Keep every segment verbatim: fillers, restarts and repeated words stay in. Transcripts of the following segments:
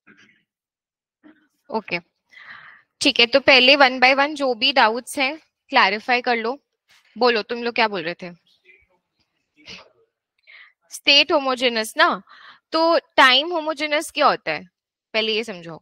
Okay ठीक है, तो पहले वन बाय वन जो भी डाउट्स हैं क्लैरिफाई कर लो। बोलो तुम लोग क्या बोल रहे थे। स्टेट होमोजेनस ना, तो टाइम होमोजेनस क्या होता है पहले ये समझो।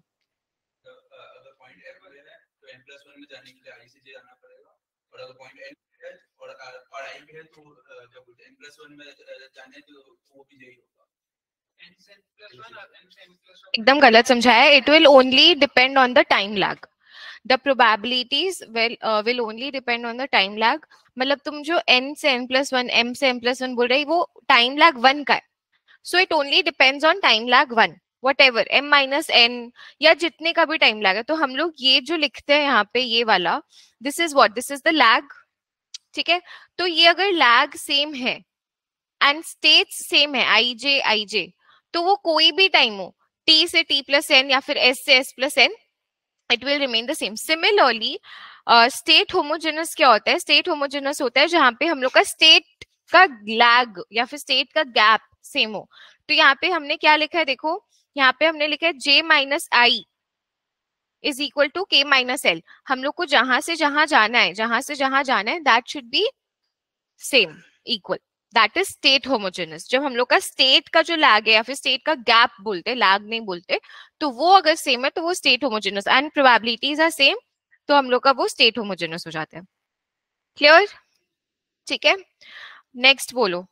एकदम गलत समझाया है। It will only depend on the time lag. The probabilities will will only depend on the time lag. मतलब तुम जो n से n प्लस वन, m से m प्लस वन बोल रहे वो टाइम लैग वन का है। So it only depends on time lag one, whatever m minus n या जितने का भी टाइम लैग है। तो हम लोग ये जो लिखते हैं यहाँ पे ये वाला, this is what, this is the lag. ठीक है, तो ये अगर लैग सेम है एंड स्टेट्स सेम है आई जे आई जे, तो वो कोई भी टाइम हो t से t प्लस एन या फिर s से s plus n, it will remain the same. Similarly state homogeneous क्या होता है, स्टेट होमोजेनस होता है जहां पे हम लोग का स्टेट का लैग या फिर स्टेट का गैप सेम हो। तो यहाँ पे हमने क्या लिखा है देखो, यहाँ पे हमने लिखा है j minus i is equal to k minus l. हम लोग को जहां से जहां जाना है, जहां से जहां जाना है that should be same equal, that is state homogeneous. जब हम लोग का स्टेट का जो लैग है या फिर स्टेट का गैप बोलते हैं, लैग नहीं बोलते, तो वो अगर सेम है तो वो state homogeneous and probabilities are same, तो हम लोग का वो स्टेट होमोजेनस हो जाता है। क्लियर? ठीक है, नेक्स्ट बोलो।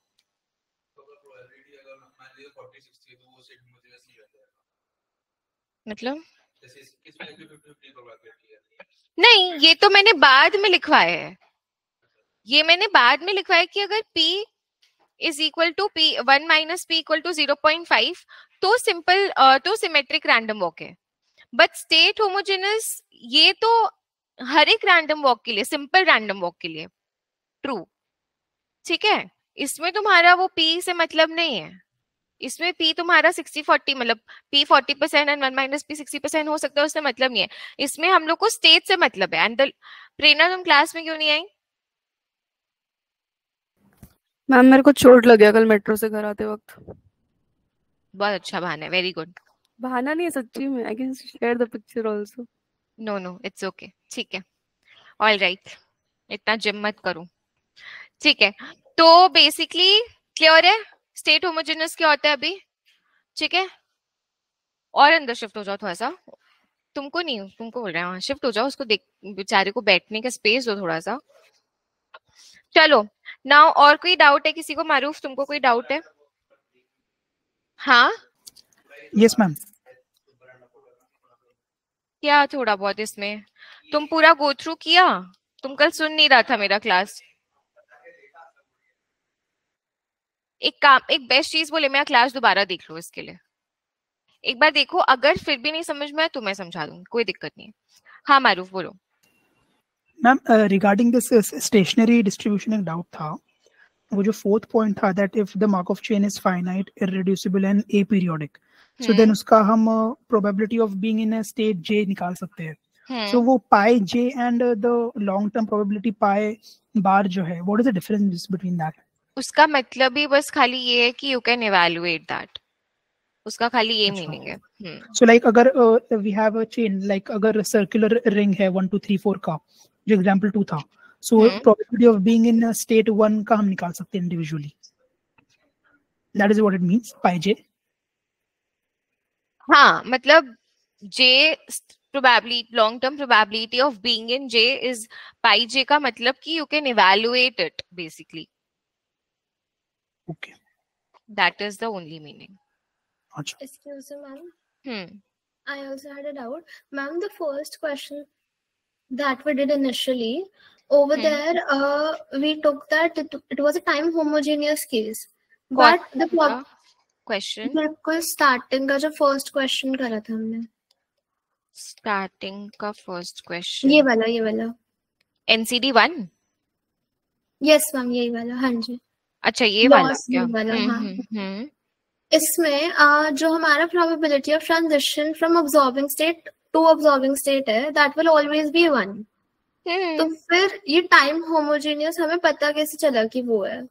मतलब नहीं, ये तो मैंने बाद में लिखवाया है, ये मैंने बाद में लिखवाया कि अगर p is equal to P one minus p equal to zero point five तो सिंपल तो सिमेट्रिक रैंडम वॉक है। बट स्टेट होमोजेनस ये तो हर एक रैंडम वॉक के लिए, सिंपल रैंडम वॉक के लिए ट्रू। ठीक है, इसमें तुम्हारा वो p से मतलब नहीं है, इसमें p तुम्हारा सिक्सटी फोर्टी मतलब p forty percent and one minus p sixty percent हो सकता है, उससे मतलब नहीं है। इसमें हम लोग को स्टेट से मतलब है। एंड प्रेरणा तुम क्लास में क्यों नहीं आई? मैम मेरे को चोट लग गया कल मेट्रो से घर आते वक्त। बहुत अच्छा बहाना है, वेरी गुड। बहाना नहीं है, सच्ची में। I can share the picture also. No no it's okay, ठीक है, ऑल राइट, इतना जिम मत करो। ठीक है, तो बेसिकली क्लियर है स्टेट होमोजेनस क्या होता है अभी। ठीक है, और अंदर शिफ्ट हो जाओ थोड़ा सा, तुमको नहीं, तुमको बोल रहे हैं, शिफ्ट हो जाओ, उसको देख, बेचारे को बैठने का स्पेस दो थोड़ा सा। चलो नाउ, और कोई डाउट है किसी को? मारूफ तुमको कोई डाउट है? हाँ यस मैम। क्या थोड़ा बहुत इसमें? तुम पूरा गो थ्रू किया? तुम कल सुन नहीं रहा था मेरा क्लास? एक काम, एक बेस्ट चीज बोले, मेरा क्लास दोबारा देख लो इसके लिए, एक बार देखो, अगर फिर भी नहीं समझ में आया तो मैं समझा दूंगी, कोई दिक्कत नहीं है। हाँ मारूफ बोलो। Ma'am regarding this stationery distribution एक डाउट था। वो जो फोर्थ पॉइंट था that if the markov chain is finite irreducible and aperiodic, so then उसका हम probability of being in a state j निकाल सकते हैं। सो so, वो pi j and the long term probability pi bar जो है, what is the difference between that? उसका मतलब ही बस खाली ये है कि यू कैन इवैल्यूएट दैट, उसका खाली ये मीनिंग है। सो लाइक अगर we have a chain, like अगर सर्कुलर रिंग है वन टू थ्री फोर का, जो एग्जांपल टू था, so probability of being in state one का हम निकाल सकते हैं individually. That is what it means pi j. हाँ मतलब j probability, long term probability of being in j is pi j का मतलब कि you can evaluate it basically. Okay. That is the only meaning. Achha. Excuse me, ma'am. Hmm. I also had a doubt. Ma'am, the first question that we did initially, over Hmm. there, uh, we took that it, it was a time homogeneous case. What But the prob- question? बिल्कुल starting का जो first question करा था हमने, Starting का first question. ये वाला ये वाला N C D one? Yes ma'am, यही वाला, हाँ जी। अच्छा ये वाला Loss क्या? वाला, हम्म हाँ। हम्म हम्म इसमें uh, जो हमारा probability of transition from absorbing state to absorbing state है, that will always be one. तो फिर ये time homogeneous हमें पता कैसे चला कि वो है?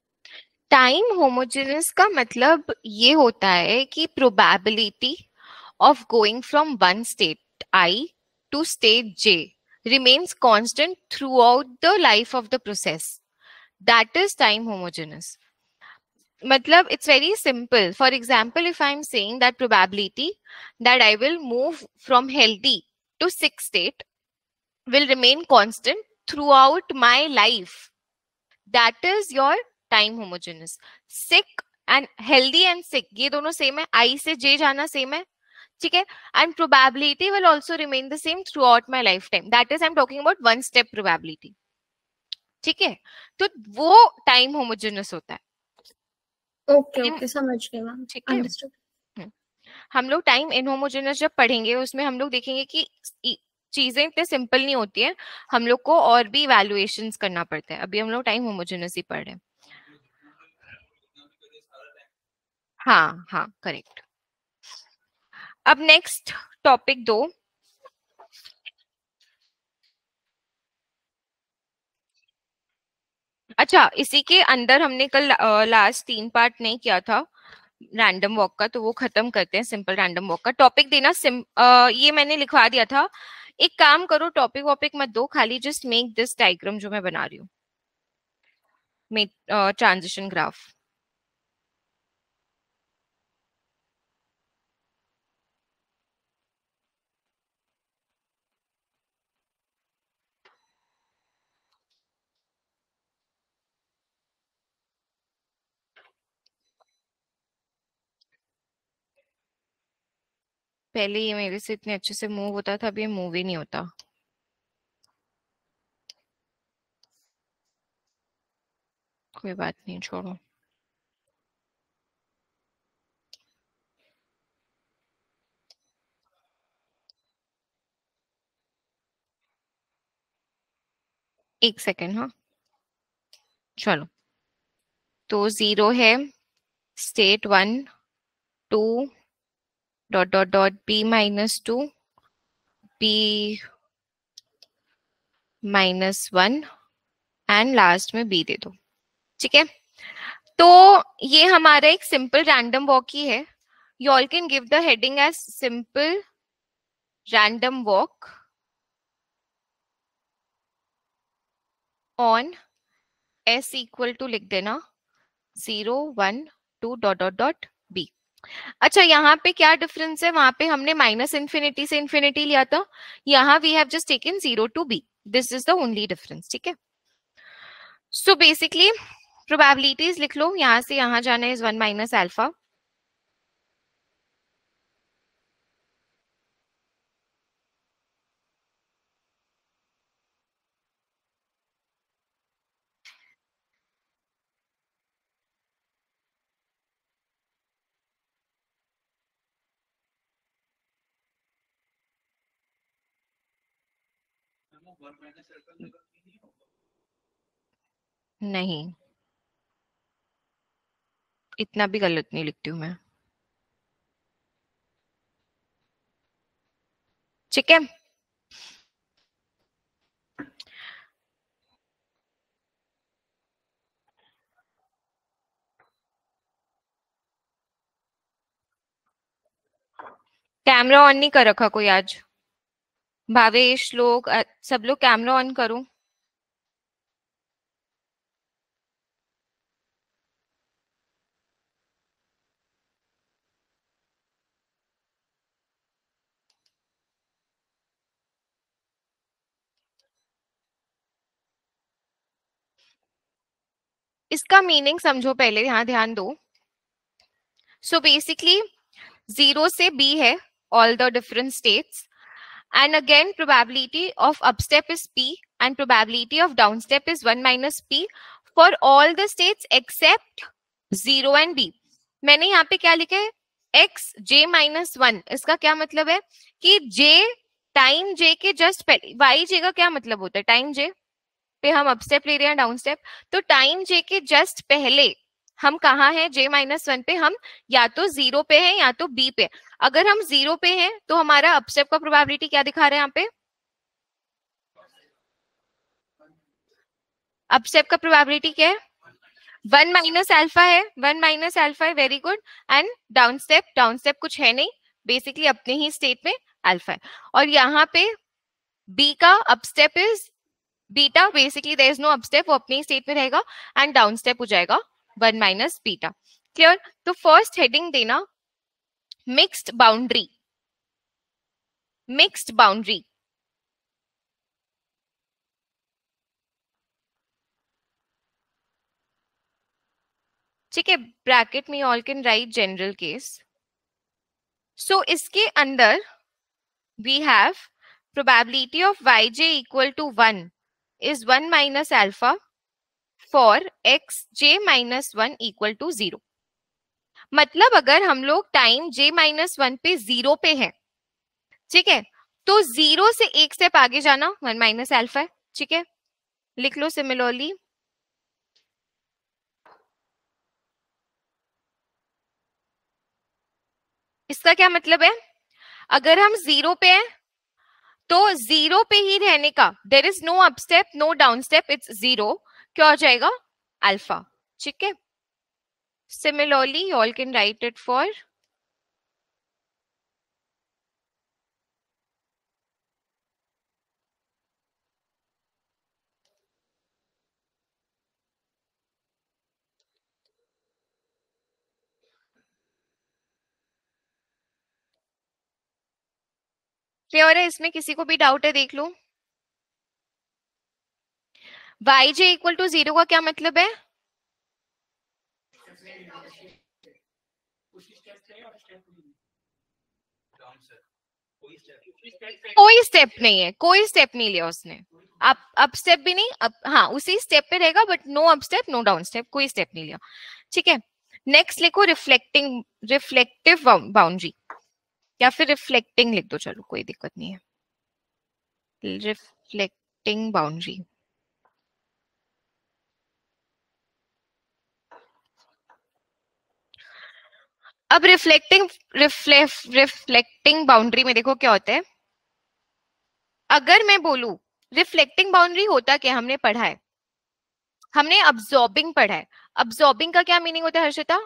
टाइम होमोजेनस का मतलब ये होता है कि probability of going from one state I to state J remains constant throughout the life of the process. That is time homogeneous. Matlab, it's very simple. For example, if I'm saying that probability that I will move from healthy to sick state will remain constant throughout my life, that is your time homogeneous. Sick and healthy and sick, ये दोनों same है. I से J जाना same है, ठीक है. And probability will also remain the same throughout my lifetime. That is, I'm talking about one step probability. ठीक है, तो वो time homogeneous होता है. ओके ओके समझ गए मैम, ठीक है. अंडरस्टूड. हम लोग टाइम इनहोमोजेनस जब पढ़ेंगे उसमें हम लोग देखेंगे कि चीजें इतने सिंपल नहीं होती हैं, हम लोग को और भी इवैल्यूएशंस करना पड़ता है. अभी हम लोग टाइम होमोजेनस ही पढ़ रहे हैं. हाँ हाँ करेक्ट. अब नेक्स्ट टॉपिक दो. अच्छा, इसी के अंदर हमने कल लास्ट तीन पार्ट नहीं किया था रैंडम वॉक का, तो वो खत्म करते हैं. सिंपल रैंडम वॉक का टॉपिक देना सिम, आ, ये मैंने लिखवा दिया था. एक काम करो, टॉपिक वॉपिक मत दो, खाली जस्ट मेक दिस डायग्राम जो मैं बना रही हूँ, मेक ट्रांजिशन ग्राफ. पहले ये मेरे से इतने अच्छे से मूव होता था, अब ये मूव ही नहीं होता. कोई बात नहीं, छोड़ो. एक सेकेंड. हाँ चलो, तो जीरो है state one, two dot dot dot b minus two, b minus one and last में बी दे दो. ठीक है, तो ये हमारा एक सिंपल रैंडम वॉक ही है. You all can give the heading as simple random walk on s equal to लिख देना zero one two dot dot dot b. अच्छा, यहाँ पे क्या डिफरेंस है? वहां पे हमने माइनस इन्फिनिटी से इन्फिनिटी लिया था, यहाँ we have just taken zero to b. This is the only difference. ठीक है, सो बेसिकली प्रोबेबिलिटीज लिख लो. यहां से यहां जाना इज वन माइनस अल्फा. नहीं, इतना भी गलत नहीं लिखती हूँ मैं. ठीक है, कैमरा ऑन नहीं कर रखा कोई आज? भावेश लोग, सब लोग कैमरा ऑन करो. इसका मीनिंग समझो पहले, यहाँ ध्यान दो. सो बेसिकली जीरो से बी है all the different states, and again probability of upstep is p and probability of downstep is one minus p for all the states except zero and b. मैंने यहाँ पे क्या लिखा है? x j minus one. इसका क्या मतलब है कि j टाइम j के जस्ट पहले, y j का क्या मतलब होता है? टाइम j पे हम अपस्टेप ले रहे हैं, डाउन स्टेप, तो टाइम j के जस्ट पहले हम कहाँ हैं? j माइनस वन पे. हम या तो जीरो पे हैं या तो b पे. अगर हम जीरो पे हैं तो हमारा अपस्टेप का प्रोबेबिलिटी क्या दिखा रहे हैं यहाँ पे? अपस्टेप का प्रोबेबिलिटी क्या है? वन माइनस अल्फा है. वन माइनस अल्फा है, very good. And down step, down step कुछ है नहीं, बेसिकली अपने ही स्टेट में अल्फा है, और यहाँ पे बी का up step is beta, basically there is no up step, वो अपने ही स्टेट में रहेगा, एंड डाउन स्टेप हो जाएगा वन माइनस बीटा। क्लियर? तो फर्स्ट हेडिंग देना मिक्स्ड बाउंड्री, मिक्स्ड बाउंड्री। ठीक है, ब्रैकेट में all can write general case. So इसके अंदर we have probability of y j equal to one is one minus alpha for x j minus one equal to zero. मतलब अगर हम लोग time j minus one पे zero पे हैं, ठीक है, तो जीरो से एक स्टेप आगे जाना वन माइनस अल्फा है। ठीक है, लिख लो सिमिलरली। इसका क्या मतलब है? अगर हम जीरो पे हैं तो जीरो पे ही रहने का, there is no up step no down step, it's zero, क्या हो जाएगा? अल्फा। ठीक है, similarly all can write it for clear है? इसमें किसी को भी डाउट है देख लो। Y j equal to zero का क्या मतलब है? कोई स्टेप नहीं है, कोई स्टेप नहीं लिया उसने, अप अप स्टेप भी नहीं, अप हाँ उसी स्टेप पे रहेगा, but no up step no down step, कोई स्टेप नहीं लिया। ठीक है, नेक्स्ट लिखो रिफ्लेक्टिंग, रिफ्लेक्टिव बाउंड्री, या फिर रिफ्लेक्टिंग लिख दो, चलो कोई दिक्कत नहीं है। रिफ्लेक्टिंग बाउंड्री, अब रिफ्लेक्टिंग रिफ्लेक्टिंग बाउंड्री में देखो क्या होता है। अगर मैं बोलूं रिफ्लेक्टिंग बाउंड्री होता क्या, हमने पढ़ा है, हमने अब्सॉर्बिंग पढ़ा है। अब्सॉर्बिंग का क्या मीनिंग होता है हर्षिता?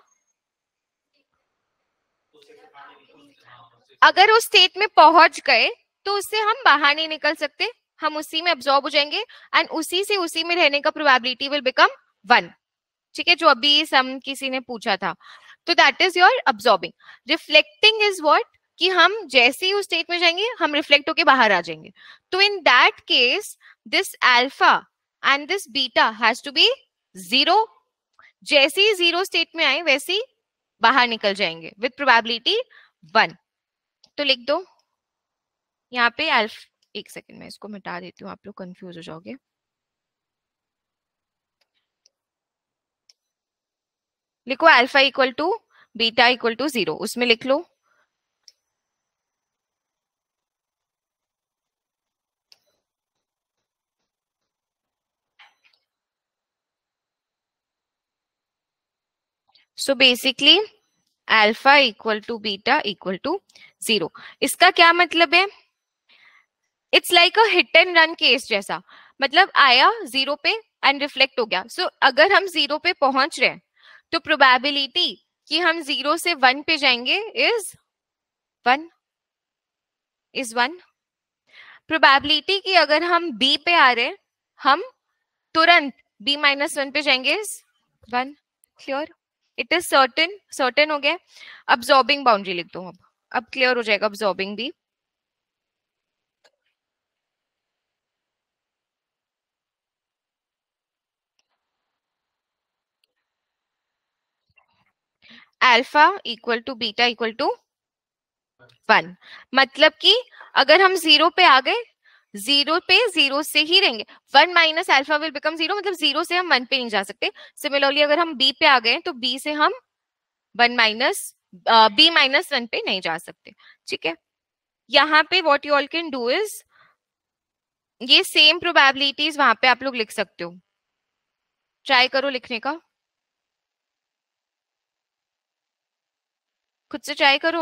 अगर उस स्टेट में पहुंच गए तो उससे हम बाहर नहीं निकल सकते, हम उसी में अब्सॉर्ब हो जाएंगे, एंड उसी से उसी में रहने का प्रोबेबिलिटी विल बिकम वन। ठीक है, जो अभी सम किसी ने पूछा था, तो that is your absorbing. Reflecting is what, कि हम जैसे ही उस स्टेट में जाएंगे हम रिफ्लेक्ट होके बाहर आ जाएंगे। तो in that case this alpha and this beta has to be zero. जैसे ही जीरो स्टेट में आए वैसे ही बाहर निकल जाएंगे विद प्रोबेबिलिटी वन। तो लिख दो यहाँ पे अल्फ, एक सेकंड में इसको मिटा देती हूँ, आप लोग कंफ्यूज हो जाओगे। लिखो alpha equal to beta equal to zero, उसमें लिख लो so basically alpha equal to beta equal to zero. इसका क्या मतलब है? It's like a hit and run case जैसा, मतलब आया जीरो पे एंड रिफ्लेक्ट हो गया। सो so, अगर हम जीरो पे पहुंच रहे हैं तो प्रोबेबिलिटी कि हम जीरो से वन पे जाएंगे is one, is one. Probability कि अगर हम बी पे आ रहे हैं हम तुरंत बी माइनस वन पे जाएंगे is one. Clear? It is certain, certain हो गया। अब्सॉर्बिंग बाउंड्री लिख दो अब अब क्लियर हो जाएगा अब्सॉर्बिंग भी। Alpha equal to beta equal to one, मतलब कि अगर हम जीरो पे आ गए, जीरो पे जीरो से ही रहेंगे, one minus alpha will become zero, मतलब जीरो से हम वन पे नहीं जा सकते। सिमिलरली अगर हम बी पे आ गए तो बी से हम one minus b minus one पे नहीं जा सकते। ठीक है, यहाँ पे what you all can do is ये सेम प्रोबेबिलिटीज वहां पे आप लोग लिख सकते हो, ट्राई करो लिखने का, खुद से ट्राई करो।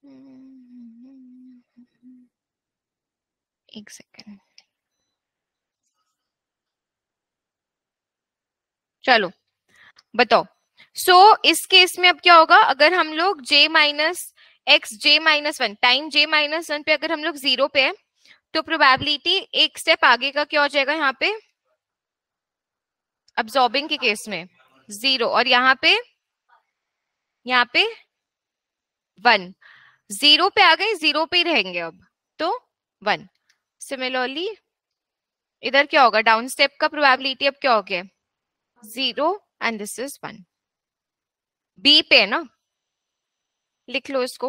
एक सेकेंड, चलो बताओ। सो so, इस केस में अब क्या होगा, अगर हम लोग j minus x j minus one time j minus one पे अगर हम लोग जीरो पे है तो प्रोबेबिलिटी एक स्टेप आगे का क्या हो जाएगा, यहाँ पे अब्सॉर्बिंग के केस में जीरो, और यहाँ पे यहाँ पे वन, जीरो पे आ गए, जीरो पे ही रहेंगे अब, तो वन। सिमिलरली इधर क्या होगा, डाउन स्टेप का प्रोबेबिलिटी अब क्या हो गया, zero and this is one. B पे है ना, लिख लो इसको।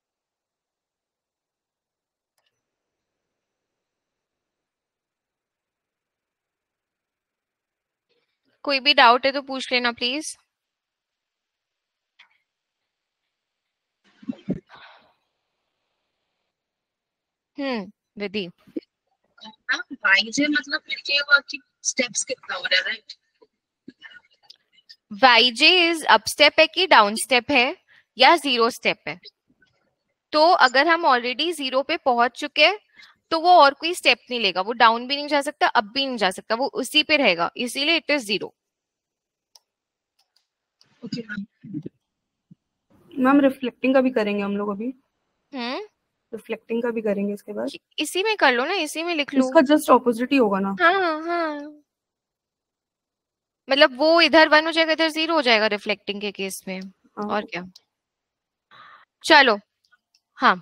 कोई भी डाउट है तो पूछ लेना प्लीज। हम्म विधि, वाईजे मतलब फिर क्या हुआ कि स्टेप्स कितना हो रहा है, right? Y j is up step है कि डाउन स्टेप है या जीरो स्टेप है। तो अगर हम ऑलरेडी जीरो पे पहुंच चुके हैं तो वो और कोई स्टेप नहीं लेगा, वो डाउन भी नहीं जा सकता, अप भी नहीं जा सकता, वो उसी पे रहेगा, इसीलिए it is zero. Okay ma'am reflecting का भी करेंगे हम लोग अभी, हम्म रिफ्लेक्टिंग का भी करेंगे इसके बाद। इसी में कर लो ना, इसी में लिख लो। इसका जस्ट ऑपोजिट ही होगा ना। हाँ हाँ, मतलब वो इधर वन हो जाएगा, इधर जीरो हो जाएगा रिफ्लेक्टिंग के केस में, हाँ। और क्या। चलो हाँ,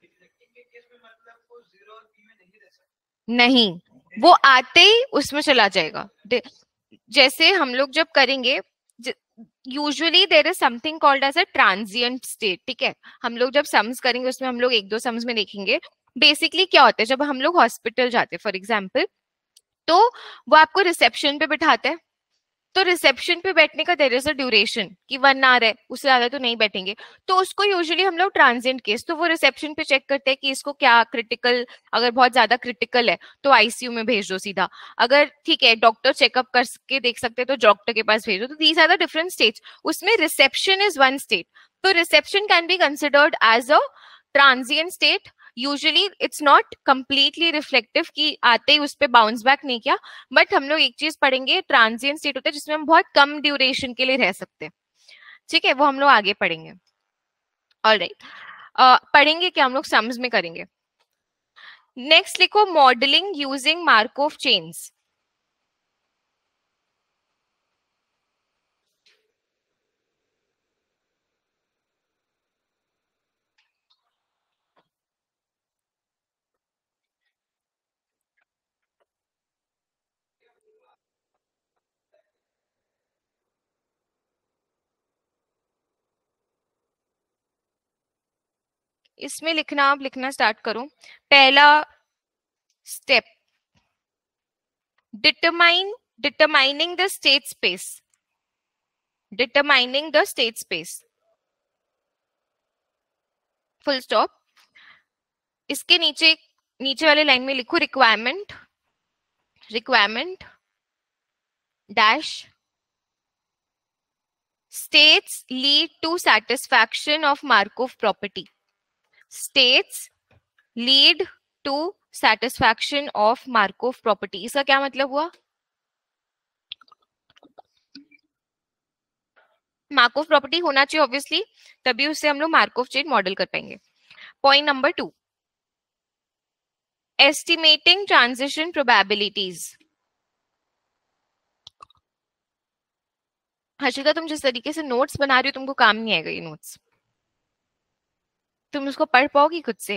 नहीं वो आते ही उसमें चला जाएगा। जैसे हम लोग जब करेंगे, usually there is something called as a transient state, ठीक है। हम लोग जब सम्स करेंगे उसमें हम लोग एक दो सम्स में देखेंगे बेसिकली क्या होता है। जब हम लोग हॉस्पिटल जाते हैं फॉर एग्जाम्पल, तो वो आपको रिसेप्शन पे बिठाते हैं, तो रिसेप्शन पे बैठने का देयर इज अ ड्यूरेशन कि वन आवर है, उससे ज्यादा तो नहीं बैठेंगे, तो उसको यूजुअली हम लोग ट्रांजिएंट केस, तो वो रिसेप्शन पे चेक करते हैं कि इसको क्या क्रिटिकल, अगर बहुत ज्यादा क्रिटिकल है तो आईसीयू में भेज दो सीधा, अगर ठीक है डॉक्टर चेकअप करके देख सकते हैं तो डॉक्टर के पास भेजो। तो these are the different states, उसमें रिसेप्शन इज वन स्टेट, तो reception can be considered as a transient state. Usually it's not completely reflective कि आते ही उस पर बाउंस बैक नहीं किया, बट हम लोग एक चीज पढ़ेंगे, ट्रांजिएंट स्टेट होता है जिसमें हम बहुत कम ड्यूरेशन के लिए रह सकते हैं, ठीक है, वो हम लोग आगे पढ़ेंगे। ऑलराइट, पढ़ेंगे क्या हम लोग, सम्स में करेंगे। नेक्स्ट लिखो, मॉडलिंग यूजिंग मार्कोव चेन्स। इसमें लिखना, आप लिखना स्टार्ट करो। पहला step, determine determining the state space, determining the state space, full stop. इसके नीचे नीचे वाले लाइन में लिखो, requirement requirement dash states lead to satisfaction of Markov property. States lead to satisfaction of Markov property. इसका क्या मतलब हुआ? मार्कोव प्रॉपर्टी होना चाहिए ऑब्वियसली, तभी उससे हम लोग मार्कोव चेन मॉडल कर पाएंगे। Point number two, estimating transition probabilities. Harshita, तुम जिस तरीके से नोट्स बना रही हो तुमको काम नहीं आएगा ये नोट्स, तुम उसको पढ़ पाओगी खुद से?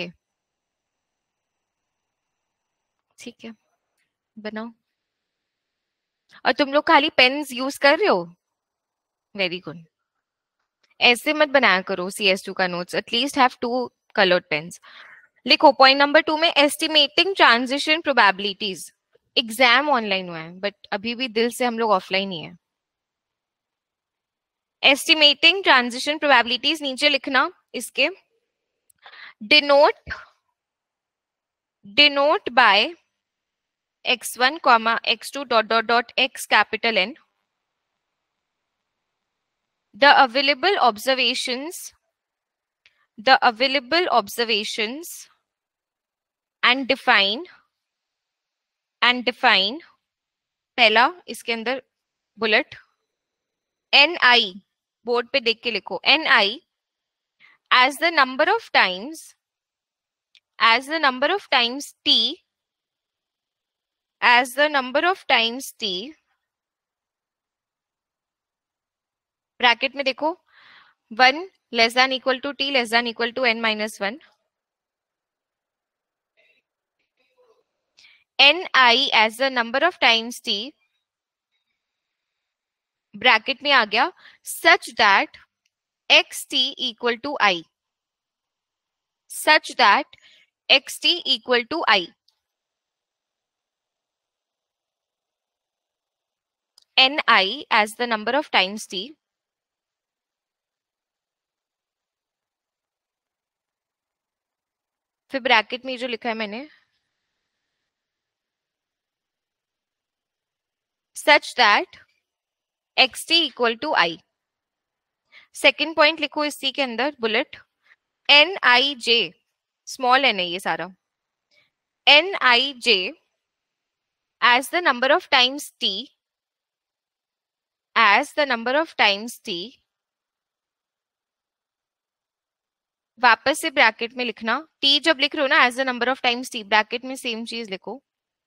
ठीक है, बनाओ। और तुम लोग खाली पेन्स यूज कर रहे हो, वेरी गुड। ऐसे मत बनाया करो सी एस टू का notes, at least have two coloured pens. लिखो पॉइंट नंबर टू में, estimating transition probabilities. Exam online हुआ है बट अभी भी दिल से हम लोग ऑफलाइन ही है। एस्टिमेटिंग ट्रांजिशन प्रोबेबिलिटीज नीचे लिखना इसके, denote denote by x one comma x two dot dot dot x capital N the available observations the available observations and define and define पहला इसके अंदर बुलेट एन आई बोर्ड पे देख के लिखो n i as the number of times as the number of times t as the number of times t ब्रैकेट में देखो one less than equal to t less than equal to n minus one ni as the number of times t ब्रैकेट में आ गया such that xt equal to I such that xt equal to I ni as the number of times t फिर ब्रैकेट में जो लिखा है मैंने such that xt equal to I second point लिखो इसी के अंदर बुलेट एन आई जे स्मॉल एन है ये सारा n I j as the number of times t as the number of times t वापस से ब्रैकेट में लिखना टी जब लिख रहे हो ना as the number of times T bracket में सेम चीज लिखो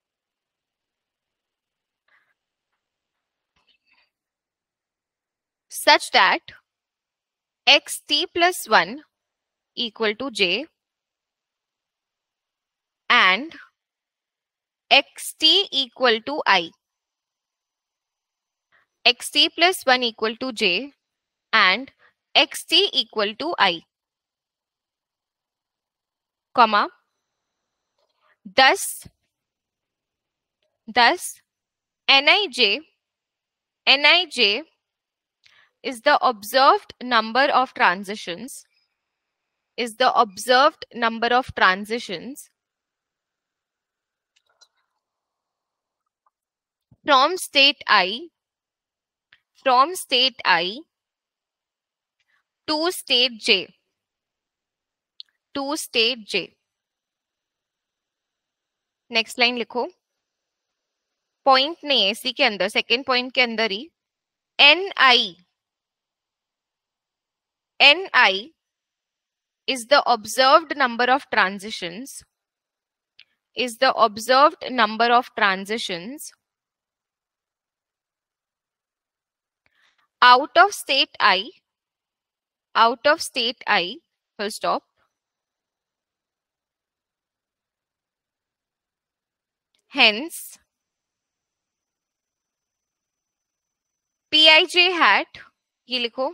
such that xt plus one equal to j and xt equal to I xt plus one equal to j and xt equal to I comma thus thus nij nij is the observed number of transitions is the observed number of transitions from state I from state I to state j to state j next line लिखो point नहीं है इसी के अंदर second point के अंदर ही N I ni is the observed number of transitions is the observed number of transitions out of state I out of state I full stop hence pij hat ये लिखो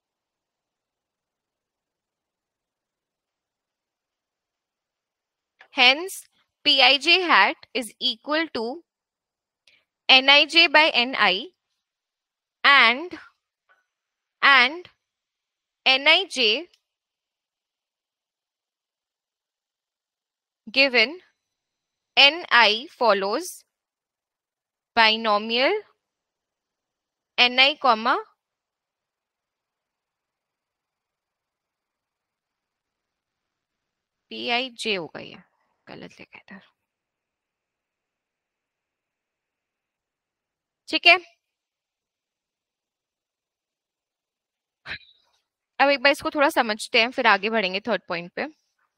hence pij hat is equal to nij by ni and and nij given ni follows binomial ni comma pij हो गई है गलत लिखा इधर ठीक है अब एक बार इसको थोड़ा समझते हैं फिर आगे बढ़ेंगे थर्ड पॉइंट पे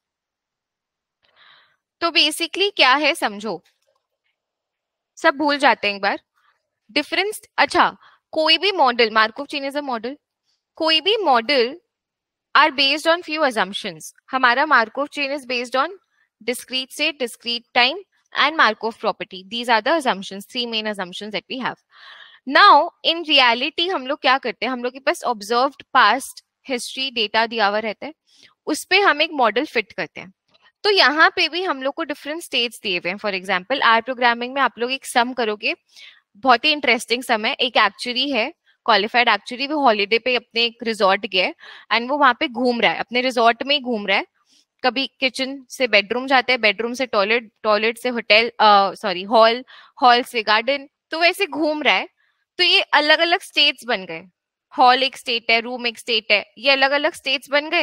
तो बेसिकली क्या है समझो सब भूल जाते हैं एक बार डिफरेंस अच्छा कोई भी model Markov chain is a model कोई भी model are based on few assumptions हमारा Markov chain is based on discrete state, discrete time and Markov property. These are the assumptions, three main assumptions that we have. Now, in reality, हम लोग क्या करते हैं हम लोग के पास observed past history data दिया हुआ रहता है उस पे हम एक मॉडल फिट करते हैं तो यहाँ पे भी हम लोग को डिफरेंट स्टेट्स दिए हुए हैं फॉर एग्जाम्पल आर प्रोग्रामिंग में आप लोग एक सम करोगे बहुत ही इंटरेस्टिंग सम है एक एक्चुअली है क्वालिफाइड एक्चुअली वो हॉलीडे पे अपने एक रिजॉर्ट गया एंड वो वहां पे घूम रहा है अपने रिजॉर्ट में ही घूम रहा है कभी किचन से बेडरूम जाते हैं बेडरूम से टॉयलेट टॉयलेट से होटल सॉरी हॉल हॉल से गार्डन तो वैसे घूम रहा है तो ये अलग अलग स्टेट्स बन गए हॉल एक स्टेट है रूम एक स्टेट है ये अलग अलग स्टेट्स बन गए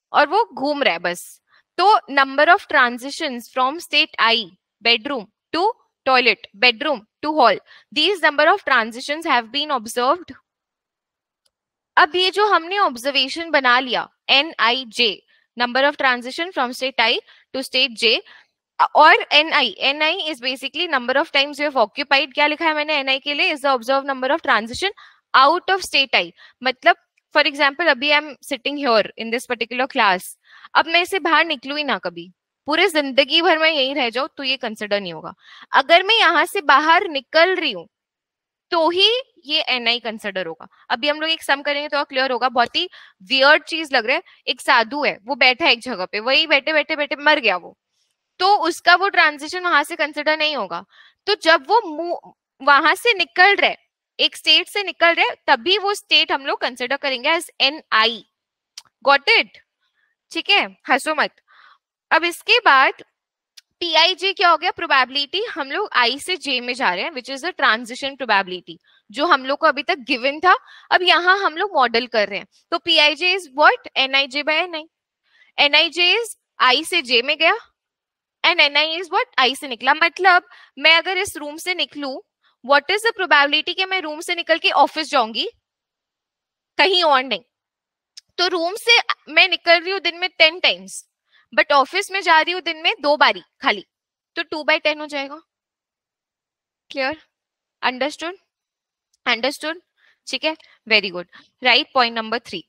और वो घूम रहा है बस. तो number of transitions from state I, bedroom to toilet, bedroom to hall, these number of transitions have been observed. अब ये जो हमने ऑब्जर्वेशन बना लिया N I J, number of transition from state I to state J, और N I, N I is basically number of times you have occupied. क्या लिखा है मैंने एन आई के लिए? Is the observe number of transition out of state I. मतलब for example अभी I am sitting here in this particular class, अब मैं इसे बाहर निकलू ही ना कभी, पूरे जिंदगी भर मैं यहीं रह जाऊं, तो ये कंसिडर नहीं होगा. अगर मैं यहाँ से बाहर निकल रही हूँ तो ही ये एन आई कंसिडर होगा. अभी हम लोग एक सम करेंगे तो क्लियर होगा. बहुत ही वियर्ड चीज लग रहा है. एक साधु है, वो बैठा है एक जगह पे, वही बैठे बैठे बैठे मर गया वो, तो उसका वो ट्रांजिशन वहां से कंसिडर नहीं होगा. तो जब वो वहां से निकल रहे, एक स्टेट से निकल रहे, तभी वो स्टेट हम लोग कंसिडर करेंगे as N I. Got it? ठीक है, हंसो मत. अब इसके बाद पी आई जे क्या हो गया? प्रोबेबिलिटी. हम लोग आई से जे में जा रहे हैं, which is the transition probability, जो हम लोग को अभी तक गिवन था. अब यहाँ हम लोग मॉडल कर रहे हैं. तो P I J is what? N I J by N I. N I J is I से जे में गया and N I is what? I से निकला. मतलब मैं अगर इस रूम से निकलू, व्हाट इज द प्रोबेबिलिटी कि मैं रूम से निकल के ऑफिस जाऊंगी, कहीं और नहीं. तो रूम से मैं निकल रही हूँ दिन में टेन टाइम्स, बट ऑफिस में जा रही हूँ दिन में दो बारी खाली, तो टू बाई टेन हो जाएगा. क्लियर? अंडरस्टूड? अंडरस्टूड? ठीक है, very good. Right, point number three.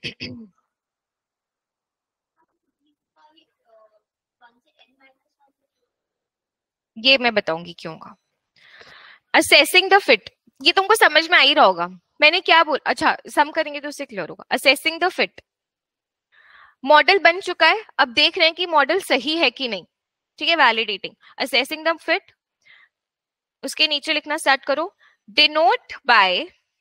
ये मैं बताऊंगी क्यों का. असेसिंग द फिट, ये तुमको समझ में आ ही रहा होगा. मैंने क्या बोल, अच्छा सम करेंगे तो उससे क्लियर होगा. असेसिंग द फिट, मॉडल बन चुका है, अब देख रहे हैं कि मॉडल सही है कि नहीं. ठीक है, वैलिडेटिंग. असेसिंग द फिट, उसके नीचे लिखना स्टार्ट करो. Denote by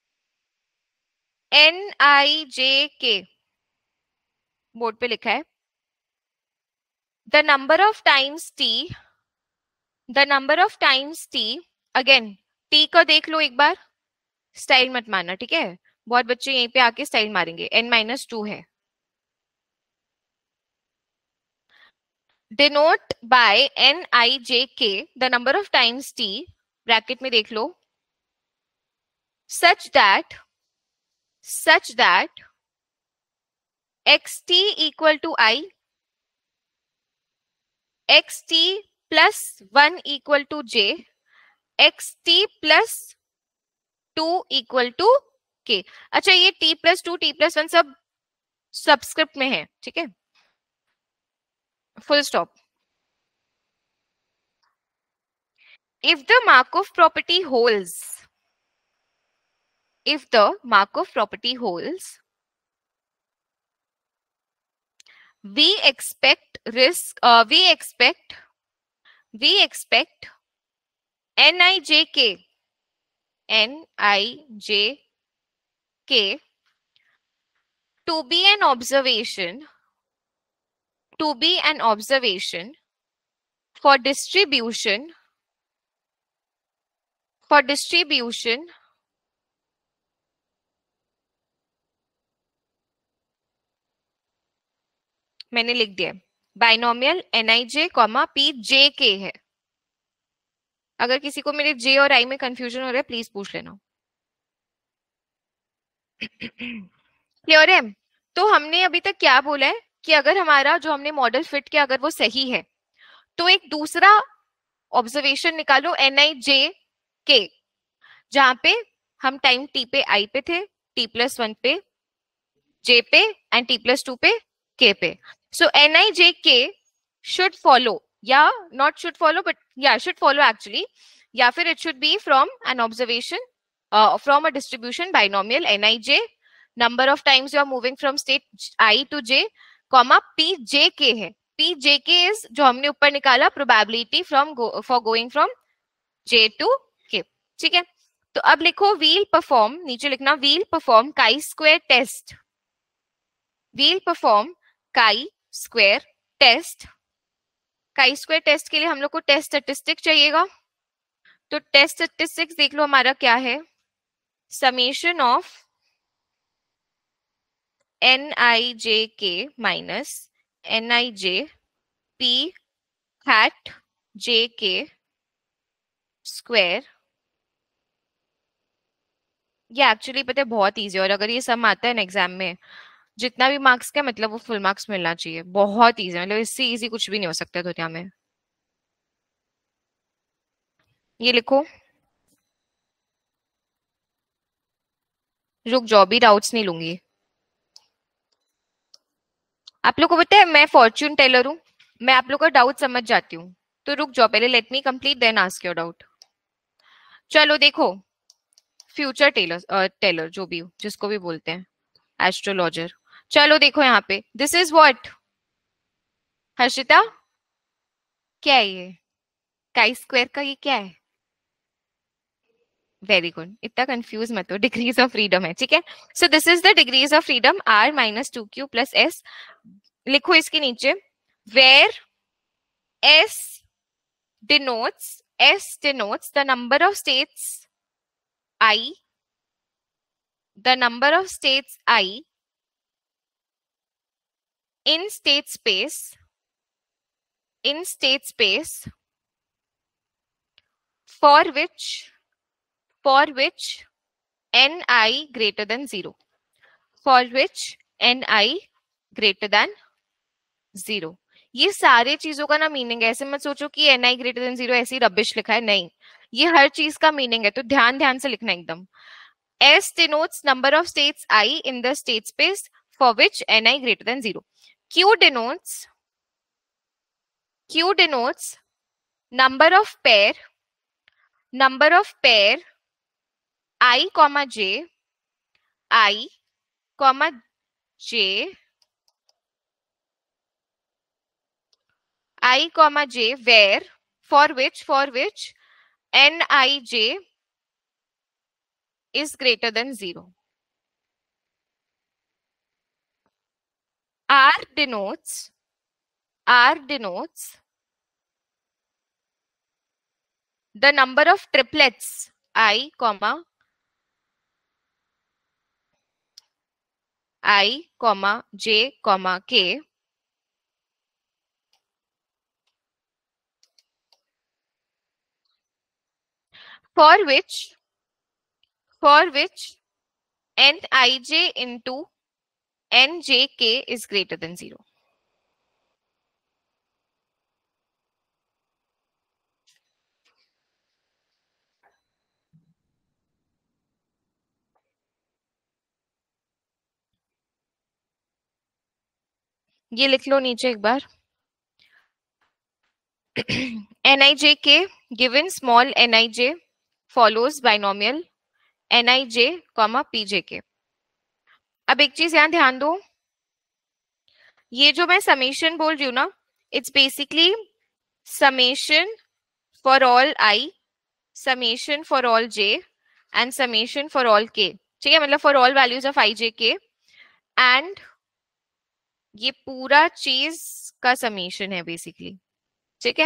N I J K, board पे लिखा है, the number of times T, the number of times T. Again T को देख लो एक बार, स्टाइल मत मारना, ठीक है? बहुत बच्चे यहीं पे आके स्टाइल मारेंगे. एन माइनस टू है. Denote by N I J K the number of times T, bracket में देख लो, such that such that X T equal to I, X T plus one equal to J, X T plus two equal to K. अच्छा, ये T plus two, T plus one सब subscript में है, ठीक है? Full stop. If the Markov property holds, if the Markov property holds, we expect risk, uh, we expect, we expect Nijk, Nijk to be an observation, to be an observation for distribution, for distribution मैंने लिख दिया binomial N आई J comma P J K है. अगर किसी को मेरे जे और आई में कंफ्यूजन हो रहा है प्लीज पूछ लेना. क्लियर है? तो हमने अभी तक क्या बोला है कि अगर हमारा जो हमने मॉडल फिट किया अगर वो सही है, तो एक दूसरा ऑब्जर्वेशन निकालो एन आई जे के, जहां पे हम टाइम टी पे आई पे थे, टी प्लस वन पे जे पे एंड टी प्लस टू पे के पे. सो N I J K should follow, या नॉट शुड फॉलो बट या शुड फॉलो एक्चुअली, या फिर it should be from N observation from a distribution binomial N I J, number of times you are moving from state I to J, comma P J K है. P J के is जो हमने ऊपर निकाला probability from for going from J to K. ठीक है, तो अब लिखो वील परफॉर्म, नीचे लिखना we'll perform chi square test, we'll perform chi square test. Chi square test के लिए हम लोग को टेस्ट स्टैटिस्टिक चाहिएगा. तो टेस्ट स्टैटिस्टिक्स देख लो हमारा क्या है, summation of N I J K minus N I J P hat J K square. ये एक्चुअली पता है बहुत इजी है, और अगर ये सम आता है ना एग्जाम में, जितना भी मार्क्स का मतलब वो फुल मार्क्स मिलना चाहिए। बहुत इजी, मतलब इससे इजी कुछ भी नहीं हो सकता दुनिया में। ये लिखो, रुक जाओ, भी डाउट्स नहीं लूंगी। आप लोग को पता है मैं फॉर्च्यून टेलर हूं, मैं आप लोग का डाउट समझ जाती हूँ। तो रुक जाओ, पहले let me complete then ask your doubt. चलो देखो, फ्यूचर टेलर टेलर जो भी जिसको भी बोलते हैं, एस्ट्रोलॉजर। चलो देखो यहाँ पे, दिस इज व्हाट हर्षिता, क्या है ये? काई स्क्वायर का ये क्या है? वेरी गुड, इतना कंफ्यूज मत हो, डिग्रीज ऑफ फ्रीडम है, ठीक है। So this is the degrees of freedom R minus two Q plus S. लिखो इसके नीचे, where S denotes S denotes the number of states I, the number of states I in state space in state space for which for which ni greater than zero, for which ni greater than zero। ये सारे चीजों का ना meaning है, ऐसे मत सोचो कि ni greater than zero ऐसी रबिश लिखा है, नहीं, ये हर चीज का मीनिंग है, तो ध्यान ध्यान से लिखना एकदम। S denotes number of states I in the state space for which ni greater than zero. Q denotes Q denotes number of pair number of pair I comma j I comma j I comma j where for which for which nij is greater than zero. R denotes R denotes the number of triplets I comma I comma j comma k for which for which nij into njk is greater than zero. ये लिख लो नीचे एक बार, nijk given small nij follows binomial nij comma pjk। अब एक चीज यहां ध्यान दो, ये जो मैं समेशन बोल रही हूँ ना, it's basically summation for all I, summation for all J and summation for all K, ठीक है, मतलब for all values of I J K, and ये पूरा चीज का समेशन है बेसिकली, ठीक है।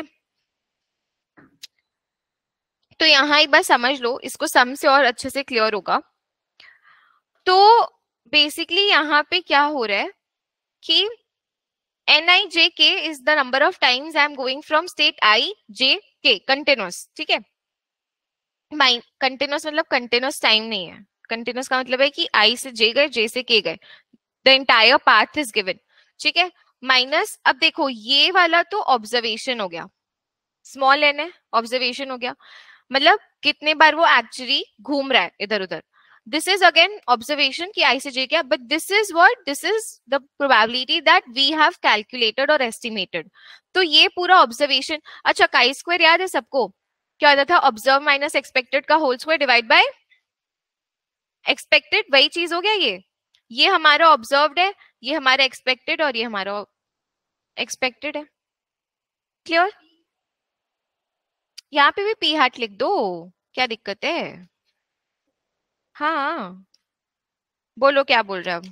तो यहां एक बार समझ लो, इसको सम से और अच्छे से क्लियर होगा। तो बेसिकली यहाँ पे क्या हो रहा है कि nijk is the number of times I am going from state I j k continuous, ठीक है। कंटिन्यूस मतलब कंटिन्यूस टाइम नहीं है, कंटिन्यूस का मतलब है कि I से j गए, j से k गए, the entire path is given, ठीक है। माइनस, अब देखो ये वाला तो ऑब्जर्वेशन हो गया, स्मॉल एन है, ऑब्जर्वेशन हो गया, मतलब कितने बार वो एक्चुअली घूम रहा है इधर उधर। This is again observation कि I से J क्या, but this is what this is the probability that we have calculated or estimated। तो ये पूरा observation। अच्छा, chi square याद है सबको, क्या होता था? observe minus expected का whole square divide by expected, वही चीज हो गया ये। ये हमारा observed है, ये हमारा expected और ये हमारा expected है। क्लियर? यहाँ पे भी p hat लिख दो, क्या दिक्कत है? हाँ बोलो, क्या बोल रहे हो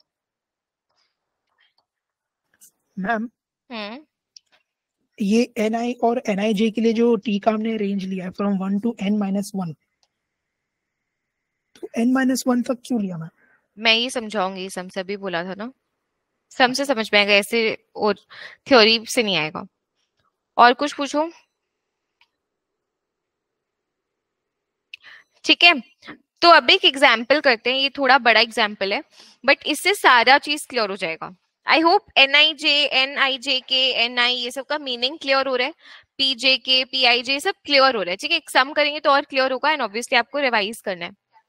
मैम? हम्म ये एन आई और एन आई जे के लिए जो टी का हमने रेंज लिया है from one to N minus one, तो एन माइनस वन तक क्यों लिया मैम? मैं ही समझाऊंगी, सम से भी बोला था ना, सम से समझ में आएगा, ऐसे और थ्योरी से नहीं आएगा। और कुछ पूछो। ठीक है, तो अब एक एग्जाम्पल करते हैं, ये थोड़ा बड़ा एग्जाम्पल है बट इससे सारा चीज क्लियर हो जाएगा। I hope N I J, N I J K, N आई, ये सब का मीनिंग क्लियर हो रहा है, पी जे के, पी आई जे सब क्लियर हो रहा है। ठीक है, एक सम करेंगे तो और क्लियर होगा, एंड ऑब्वियसली आपको रिवाइज करना है।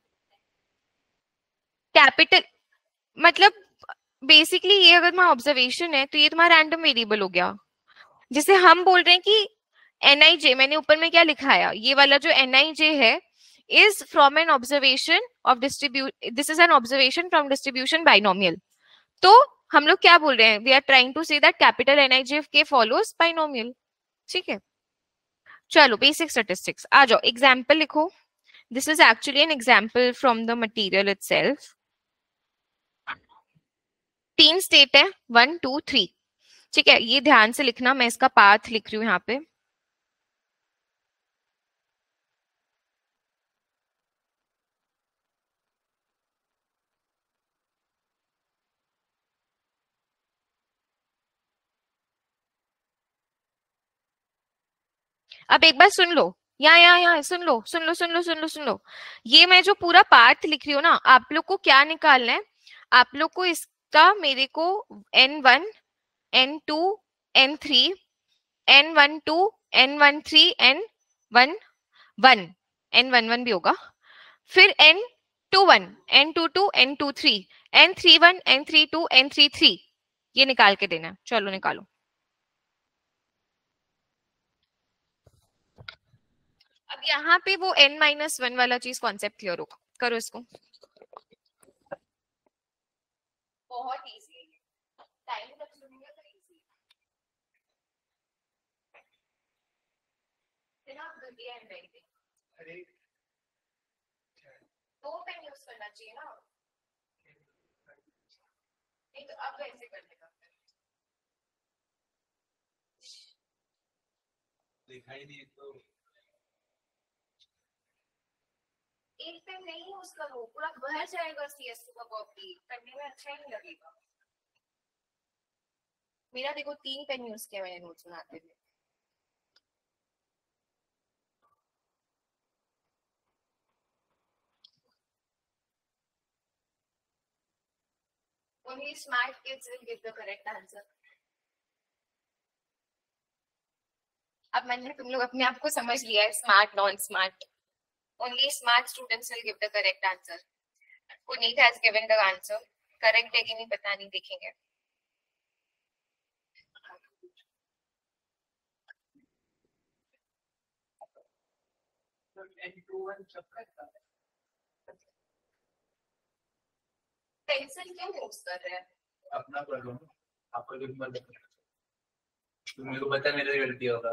कैपिटल मतलब बेसिकली ये अगर तुम्हारा ऑब्जर्वेशन है तो ये तुम्हारा रैंडम वेरिएबल हो गया। जिसे हम बोल रहे हैं कि एन आई जे, मैंने ऊपर में क्या लिखाया, ये वाला जो एन आई जे है is from an observation of distribute, this is an observation from distribution binomial। तो हम लोग क्या बोल रहे हैं, we are trying to say that capital N I J K follows binomial। ठीक है, चलो बेसिक स्टैटिस्टिक्स आ जाओ, एग्जाम्पल लिखो। This is actually an example from the material itself. तीन स्टेट है, वन टू थ्री। ठीक है, ये ध्यान से लिखना, मैं इसका पाथ लिख रही हूँ यहाँ पे। अब एक बार सुन लो, यहाँ यहाँ यहाँ सुन लो सुन लो सुन लो सुन लो सुन लो, ये मैं जो पूरा पार्ट लिख रही हूँ ना, आप लोग को क्या निकालना है, आप लोग को इसका मेरे को N one, N two, N three, N one to, N one three, N one one, N one one भी होगा, फिर N two one, N two two, N two three, N three one, N three two, N three three, ये निकाल के देना है। चलो निकालो। अब यहाँ पे वो n माइनस वन वाला चीज कॉन्सेप्ट क्लियर होगा, करो इसको। बहुत इजी है, टाइम कंज्यूमिंग है तो इजी है ना। दिया है नहीं, अरे दो पेन यूज करना चाहिए ना, नहीं तो अब ऐसे कर देगा, दिखाई नहीं तो एक पेन नहीं यूज करो, पूरा भर जाएगा सीएससी का कॉपी करने में, अच्छा ही नहीं लगेगा। मेरा देखो तीन पेन यूज किया मैंने नोट्स बनाते हुए। Only smart kids will give the correct answer। अब मैंने तुम लोग अपने आप को समझ लिया है, smart non smart. Only smart students will give the correct answer। Puneet has given the answer, correct है कि नहीं पता नहीं, देखेंगे। पेंसिल क्यों यूज कर रहे हैं? अपना कर लो, आपका जो मन है, मेरे को पता मेरी गलती होगा।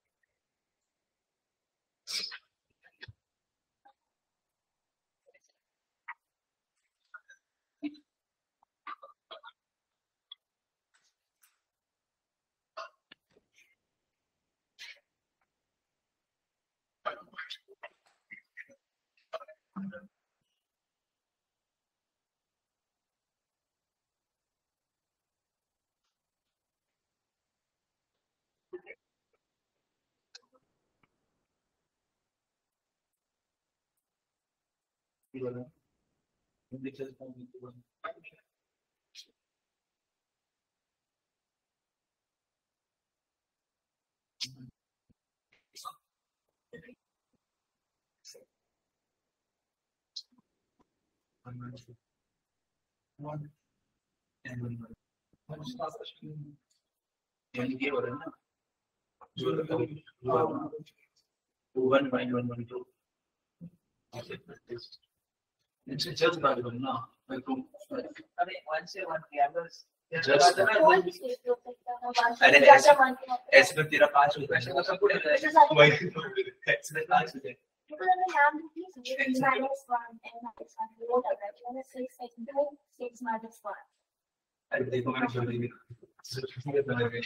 One by one one two इनसे जज बात करना, मैं तुम अरे वन से वन के एवरेज जस्ट अरे ऐसे ऐसे तो तेरा पास होता है, ऐसे सब पूरे ऐसे में पास होता है। Because I have six minus one and minus one, you don't have that. You have six, six, two, six minus one. अरे देखो मैंने छोड़ दी।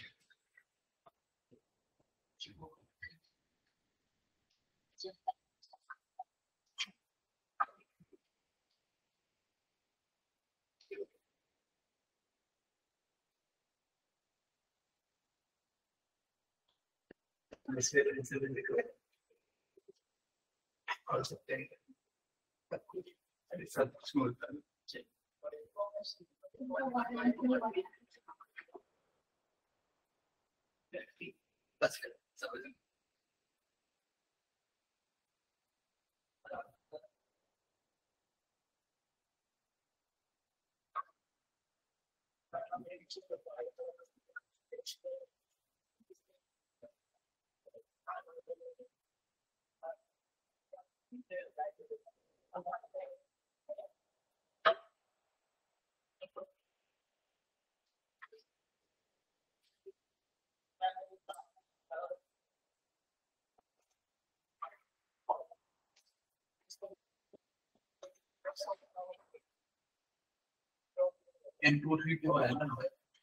And two three two है ना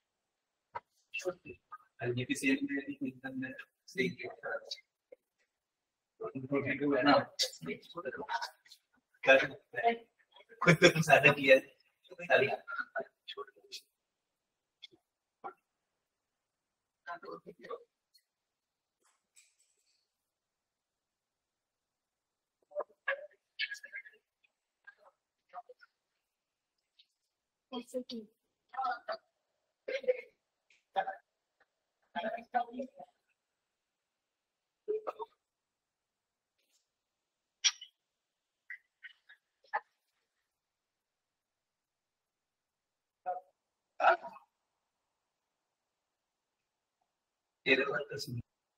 और ये किसी एक में एकदम में सही two three two है ना खुद तो सादा किया ये तो बात है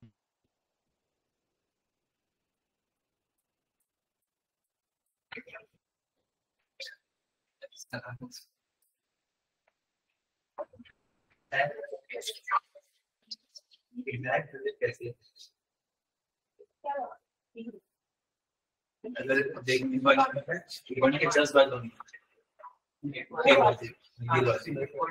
अगर देखने वाले के दस बार होंगे ये बात है ये बात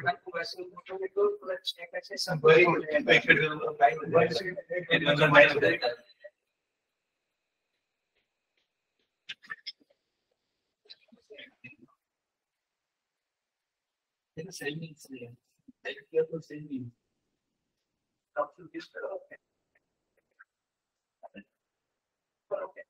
है Then saving is there. Take care for saving. Up to this level. Okay.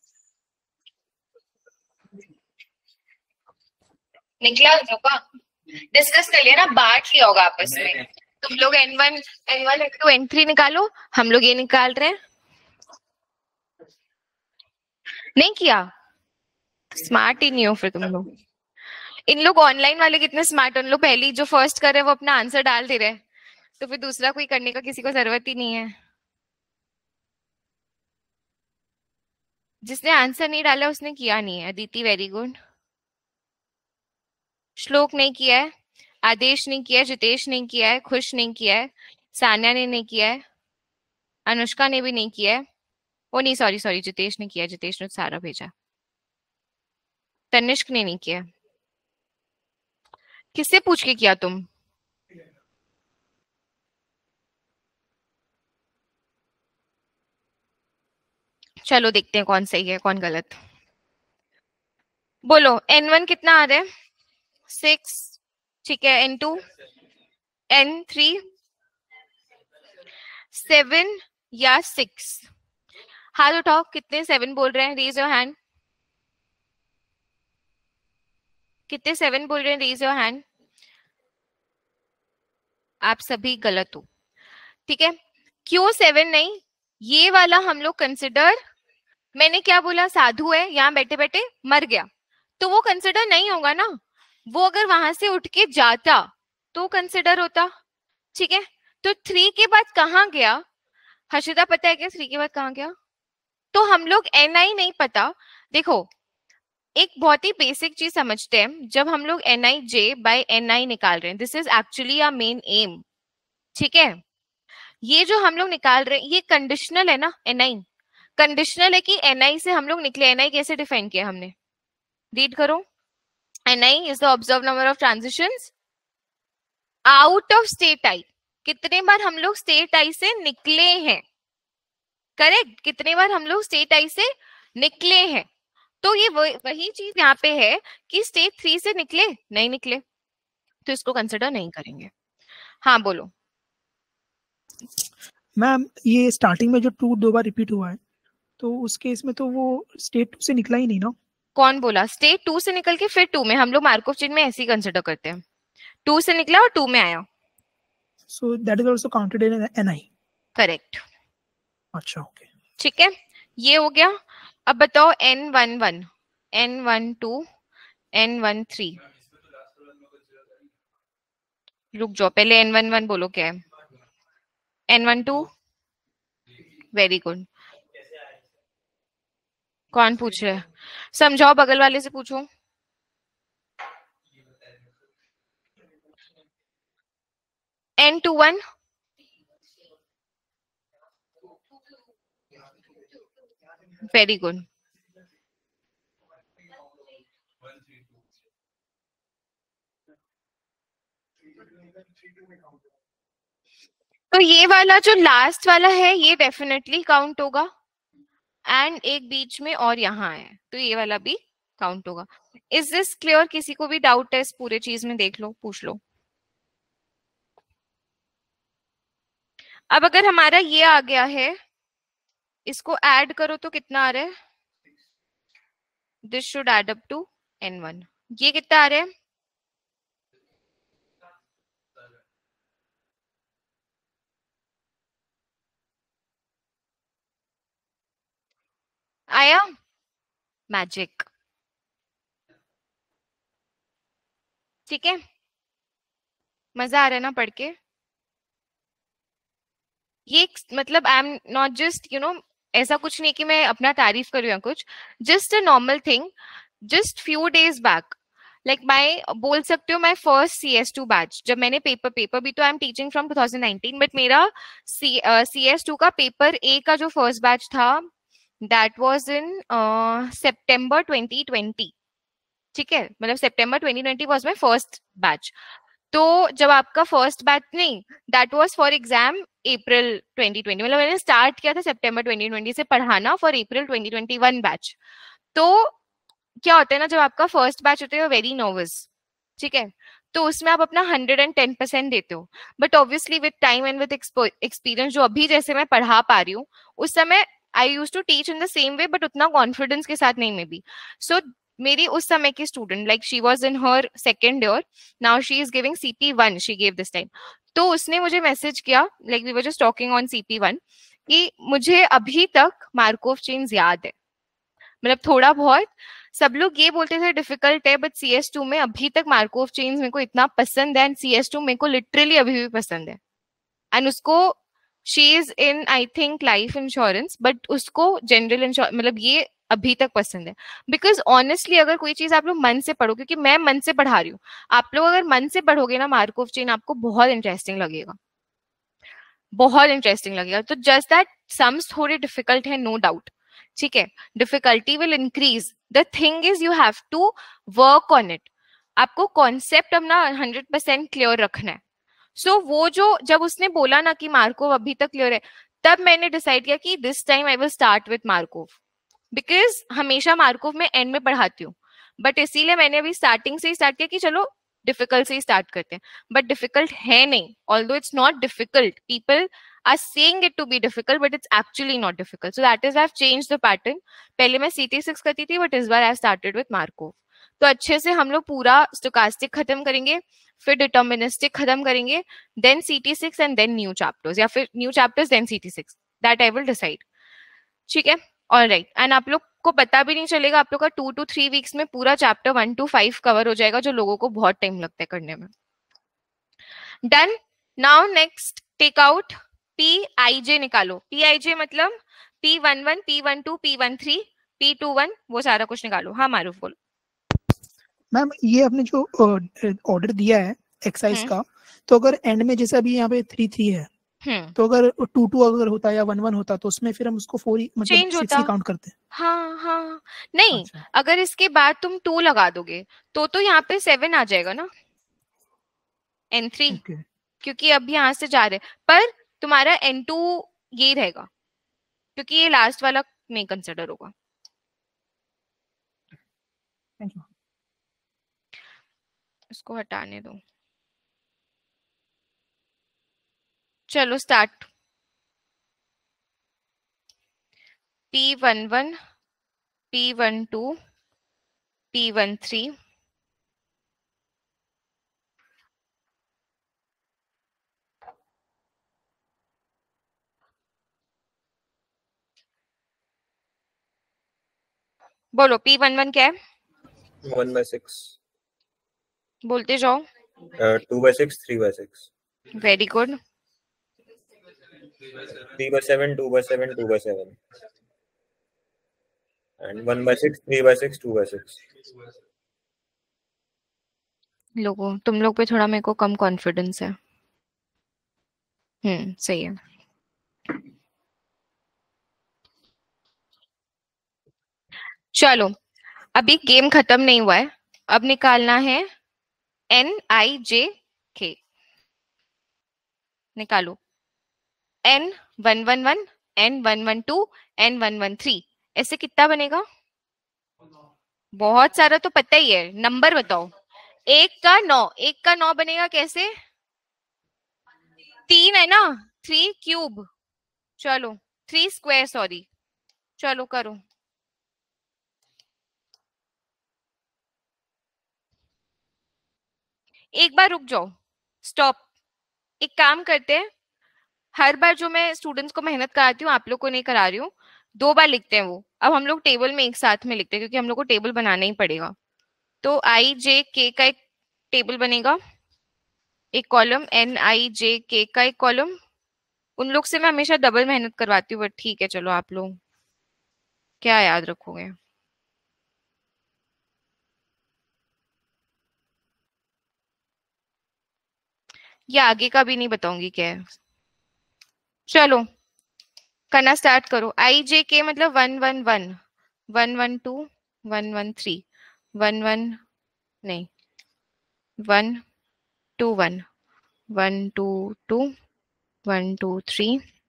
निकला जो का डिस्कस कर लिया ना, बांट लिया होगा आपस में। तुम लोग N one N one into N three निकालो, हम लोग ये निकाल रहे हैं। नहीं किया? स्मार्ट ही नहीं हो फिर तुम लोग। इन लोग ऑनलाइन वाले कितने स्मार्ट, उन लोग पहले जो फर्स्ट कर रहे हैं वो अपना आंसर डाल दे रहे, तो फिर दूसरा कोई करने का किसी को जरूरत ही नहीं है। जिसने आंसर नहीं डाला उसने किया नहीं है। Aditi very good. श्लोक नहीं किया है, आदेश नहीं किया है, जितेश नहीं किया है, खुश नहीं किया है, सान्या ने नहीं किया है, अनुष्का ने भी नहीं किया है। ओ नहीं, सॉरी सॉरी, जितेश ने किया, जितेश ने सारा भेजा। तनिष्क ने नहीं किया। किससे पूछ के किया तुम? चलो देखते हैं कौन सही है कौन गलत। बोलो एन वन कितना आ रहा है? सिक्स, ठीक है। N two, N three, seven या सिक्स? हाथ उठाओ, कितने सेवन बोल रहे हैं? Raise your hand. कितने सेवन बोल रहे हैं? Raise your hand. आप सभी गलत हो, ठीक है। क्यों सेवन नहीं? ये वाला हम लोग कंसिडर, मैंने क्या बोला, साधु है यहाँ बैठे बैठे मर गया, तो वो कंसिडर नहीं होगा ना। वो अगर वहां से उठ के जाता तो कंसिडर होता, ठीक है। तो थ्री के बाद कहाँ गया? हर्षिता पता है क्या थ्री के बाद कहाँ गया? तो हम लोग एन आई नहीं पता। देखो एक बहुत ही बेसिक चीज समझते हैं, जब हम लोग N I J by N I निकाल रहे हैं, this is actually our main aim, ठीक है। ये जो हम लोग निकाल रहे हैं ये कंडीशनल है ना, एन आई कंडीशनल है कि एन आई से हम लोग निकले। एन आई कैसे डिफाइन किया हमने? रीड करो। N I is the observe number of transitions out of state I. कितने बार हम लोग स्टेट आई से निकले हैं? करेक्ट, कितने बार हम लोग स्टेट आई से निकले हैं। तो ये वही चीज यहाँ पे है कि स्टेट थ्री से निकले नहीं निकले, तो इसको कंसिडर नहीं करेंगे। हाँ बोलो। मैम ये स्टार्टिंग में जो टू दो बार रिपीट हुआ है, तो उस केस में तो वो स्टेट टू से निकला ही नहीं ना। कौन बोला? स्टेट टू से निकल के फिर टू में, हम लोग मार्कोव चेन में ऐसे ही कंसिडर करते हैं। टू से निकला और टू में आया, so that is also counted in N I. Correct. अच्छा ओके, ठीक है, ये हो गया। अब बताओ N one one, N one to, N one three. रुक जाओ, पहले एन वन वन बोलो क्या है। N one two, very good. कौन पूछ रहा है? समझाओ, बगल वाले से पूछो। N two one, very good. तो ये वाला जो लास्ट वाला है ये डेफिनेटली काउंट होगा, एंड एक बीच में और यहाँ है तो ये वाला भी काउंट होगा। Is this clear? किसी को भी डाउट है इस पूरे चीज में? देख लो, पूछ लो। अब अगर हमारा ये आ गया है, इसको ऐड करो तो कितना आ रहा है? This should add up to N one. ये कितना आ रहा है? आया? मैजिक, ठीक है। मजा आ रहा है ना पढ़ के? ये मतलब I am not just you know, ऐसा कुछ नहीं कि मैं अपना तारीफ करूँ या कुछ, just a normal thing. Just few days back, like my बोल सकते हो my first C S two batch, जब मैंने पेपर पेपर भी तो I am teaching from two thousand nineteen, but मेरा सी एस टू का पेपर ए का जो फर्स्ट बैच था that was in September twenty twenty, ठीक है। मतलब September twenty twenty was my first batch. तो जब आपका फर्स्ट बैच नहीं, that was for exam April twenty twenty, मतलब मैंने स्टार्ट किया था सितंबर ट्वेंटी ट्वेंटी से पढ़ाना for April twenty twenty one batch. तो क्या होता है ना, जब आपका फर्स्ट बैच होता है वेरी नर्वस, ठीक है, तो उसमें आप अपना हंड्रेड एंड टेन परसेंट देते हो, but obviously with time and with experience, जो अभी जैसे मैं पढ़ा पा रही हूँ, उस समय I used to teach in the same way, but उतना कॉन्फिडेंस के साथ नहीं मे बी। सो मेरी उस समय की student, like she was in her second year, now she is giving CP one, she gave this time. तो उसने मुझे मैसेज किया, like we were just talking on CP one, कि मुझे अभी तक मार्कोव चेन्स याद है. मतलब थोड़ा बहुत सब लोग ये बोलते थे डिफिकल्ट है, बट सी एस टू में अभी तक मार्कोव चेन्स मेरे को इतना पसंद है, एंड सी एस टू मेरे को लिटरली अभी भी पसंद है. एंड उसको, she is in I think life insurance, but उसको जनरल इंश्योरेंस, मतलब ये अभी तक पसंद है. बिकॉज ऑनेस्टली अगर कोई चीज आप लोग मन से पढ़ो, क्योंकि मैं मन से पढ़ा रही हूँ, आप लोग अगर मन से पढ़ोगे ना मार्कोव चेन, आपको बहुत इंटरेस्टिंग लगेगा, बहुत इंटरेस्टिंग लगेगा. तो जस्ट दैट सम्स थोड़े डिफिकल्ट है, नो डाउट, ठीक है, difficulty will increase. The thing is you have to work on it. आपको कॉन्सेप्ट अपना हंड्रेड परसेंट क्लियर रखना है. सो so, वो जो जब उसने बोला ना कि मार्कोव अभी तक क्लियर है, तब मैंने डिसाइड किया कि this time I will start with Markov. Because हमेशा मार्कोव में एंड में पढ़ाती हूँ, बट इसीलिए मैंने अभी स्टार्टिंग से ही स्टार्ट किया कि चलो डिफिकल्ट से ही स्टार्ट करते हैं. बट डिफिकल्ट है नहीं, although it's not difficult. People are saying it to be difficult, but it's actually not difficult. So that is I have changed the pattern. पहले मैं सी टी सिक्स करती थी, but इस बार I have started with Markov. तो अच्छे से हम लोग पूरा स्टोकास्टिक खत्म करेंगे, फिर डिटर्मिनिस्टिक खत्म करेंगे, then C T six and then new chapters, या फिर new chapters then C T six. That I will decide. ठीक है, ऑल राइट. एंड आप लोग को पता भी नहीं चलेगा, आप लोग का टू टू थ्री वीक्स में पूरा chapter one two five cover हो जाएगा, जो लोगों को बहुत टाइम लगता है करने में. Done. Now next take out P I J निकालो. पी आई जे मतलब P one one, P one two, P one three, P two one, वो सारा कुछ निकालो. हाँ मारूफ बोलो. मैम ये आपने जो ऑर्डर दिया है एक्सरसाइज का, तो अगर एंड में जैसे अभी यहाँ पे थ्री थ्री है, तो अगर टू टू अगर होता या वन वन होता, तो उसमें फिर हम उसको फोर मतलब सिक्स ही काउंट करते हैं. हाँ हाँ नहीं, अच्छा. अगर इसके बाद तुम टू लगा दोगे तो तो यहाँ पे सेवन आ जाएगा ना, एन थ्री, okay. क्योंकि अब यहाँ से जा रहे, पर तुम्हारा एन टू ये रहेगा, क्योंकि ये लास्ट वाला नहीं कंसिडर होगा. Thank you. इसको हटाने दो. चलो start. P one one, P one two, P one three, बोलो पी वन वन क्या है? One by six. बोलते जाओ. Two by six, three by six. Very good. Three by seven, two by seven, two by seven. And one by six, three by six, two by six. लोगों तुम लोग पे थोड़ा मेरे को कम कॉन्फिडेंस है. हम्म सही है. चलो अभी गेम खत्म नहीं हुआ है, अब निकालना है एन आई जे के. निकालो. N one one one, N one one to, N one one three. ऐसे कितना बनेगा? बहुत सारा तो पता ही है, नंबर बताओ. एक का नौ, एक का नौ बनेगा कैसे? तीन है ना, थ्री क्यूब. चलो थ्री स्क्वायर, सॉरी. चलो करो. एक बार रुक जाओ, स्टॉप. एक काम करते हैं, हर बार जो मैं स्टूडेंट्स को मेहनत कराती हूँ आप लोग को नहीं करा रही हूँ, दो बार लिखते हैं वो. अब हम लोग टेबल में एक साथ में लिखते हैं, क्योंकि हम लोग को टेबल बनाना ही पड़ेगा. तो आई जे के का एक टेबल बनेगा, एक कॉलम, एन आई जे के का एक कॉलम. उन लोग से मैं हमेशा डबल मेहनत करवाती हूँ, बट ठीक है चलो, आप लोग क्या याद रखोगे. ये आगे का भी नहीं बताऊंगी क्या है. चलो करना स्टार्ट करो. आई जे के मतलब one one one, one one two, one one three, one one नहीं, one two one, one two two, one two three.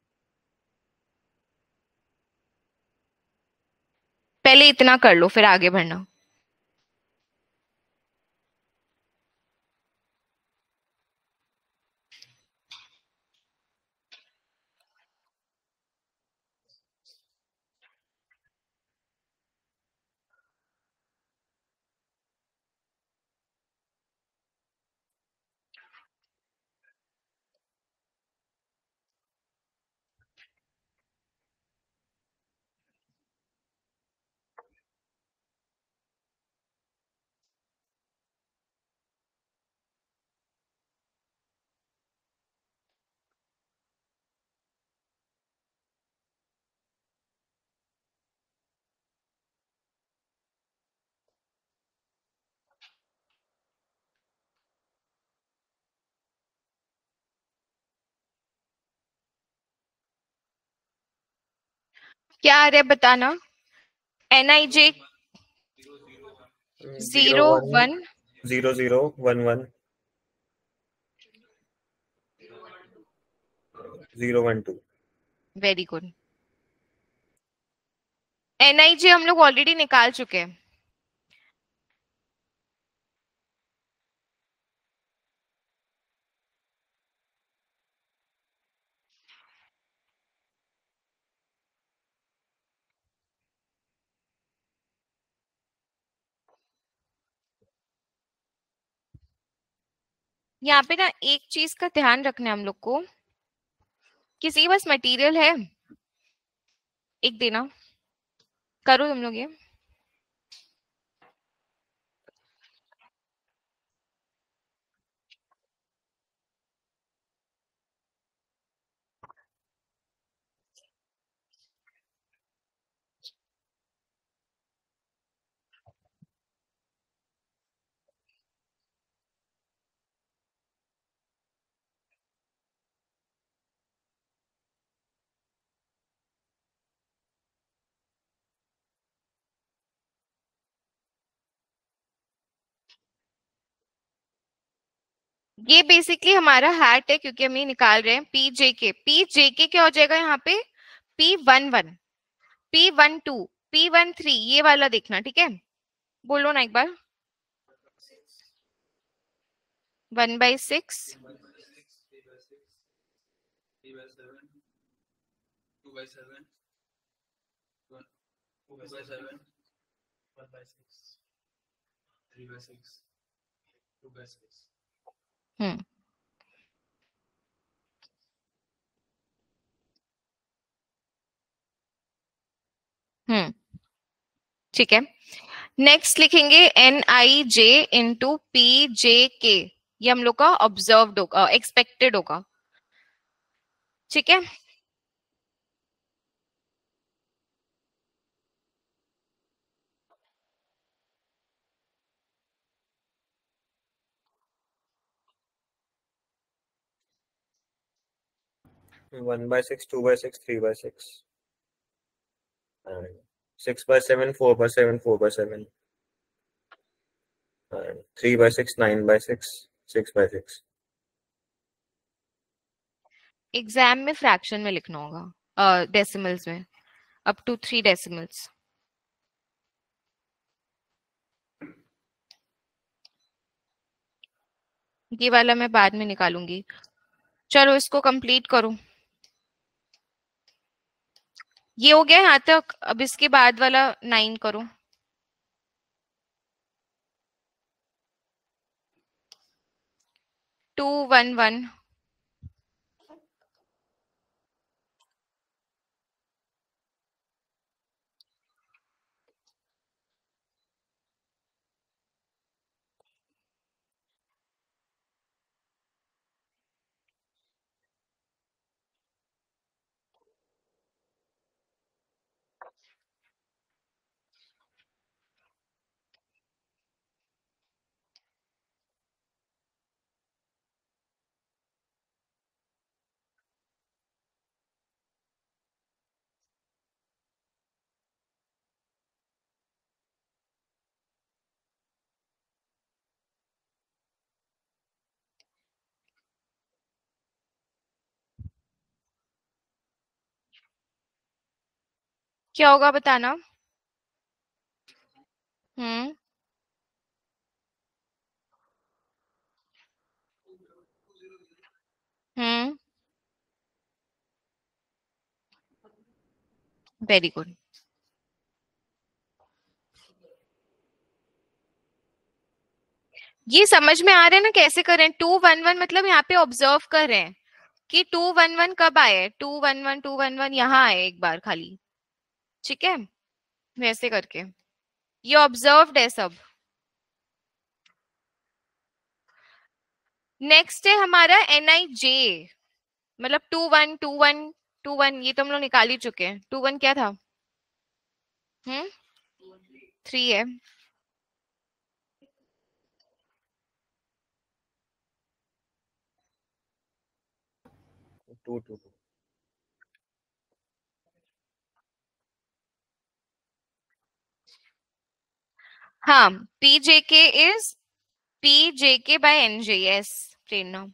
पहले इतना कर लो फिर आगे बढ़ना. क्या आ रहा है बताना. एन आई J zero one zero zero one one zero one two. Very good. N आई जे हम लोग ऑलरेडी निकाल चुके हैं. यहाँ पे ना एक चीज का ध्यान रखना है हम लोग को. किसी के पास मटेरियल है एक देना. करो तुम लोग ये. ये बेसिकली हमारा हैट है क्योंकि हम ये निकाल रहे हैं पी जे के. पी जे के क्या हो जाएगा यहाँ पे? P one one, P one two, P one three, ये वाला देखना. ठीक है, बोलो ना एक बार. One by six, hmm hmm ठीक है. नेक्स्ट लिखेंगे एन आई J into P J K. ये हम लोग का ऑब्जर्व्ड होगा, एक्सपेक्टेड होगा. ठीक है. one by six, two by six, three by six, and six by seven, four by seven, four by seven, and three by six, nine by six, six by six. Exam में fraction में लिखना होगा, decimals में, up to three decimals. ये वाला मैं बाद में निकालूंगी. चलो इसको कंप्लीट करो. ये हो गया यहाँ तक. अब इसके बाद वाला नाइन करो. टू वन वन, क्या होगा बताना. Hmm hmm very good. ये समझ में आ रहा है ना कैसे करें. टू वन वन मतलब यहाँ पे ऑब्जर्व कर रहे हैं कि टू वन वन कब आए. Two one one two one one यहाँ आए एक बार खाली. ठीक है, वैसे करके ये ऑब्जर्व्ड है सब. नेक्स्ट है हमारा एन आई जे, मतलब two one two one two one. ये तो हम लोग निकाल ही चुके हैं. टू वन क्या था? हम्म थ्री है. Two two two. हाँ, P J K is P J K by N J. Yes, Prerna.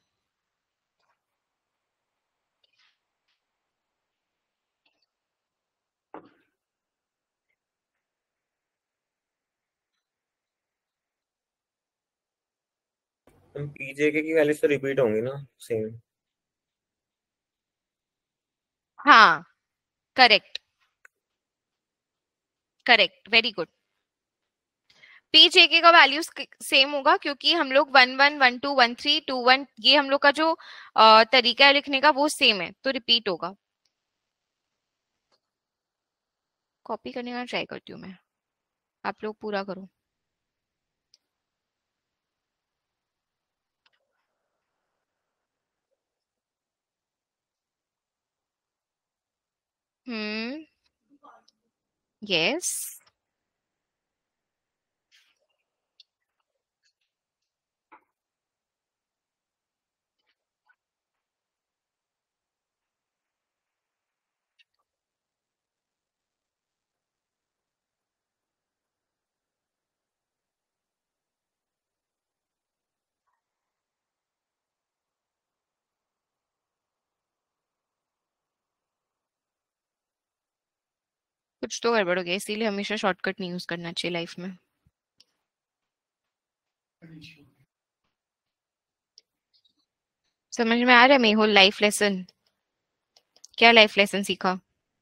PJK की वैल्यूज तो रिपीट होंगी ना सेम. हाँ, correct correct, very good. PJK का वैल्यूज सेम होगा क्योंकि हम लोग one one one two one three two one ये हम लोग का जो uh, तरीका है लिखने का वो सेम है, तो रिपीट होगा. कॉपी करने का ट्राई करती हूँ मैं, आप लोग पूरा करो. हम्म. यस. कुछ तो गड़बड़ हो गया, इसीलिए हमेशा शॉर्टकट नहीं यूज करना चाहिए लाइफ में. समझ में आ रहा है मेहुल लाइफ लेसन? क्या लाइफ लेसन सीखा?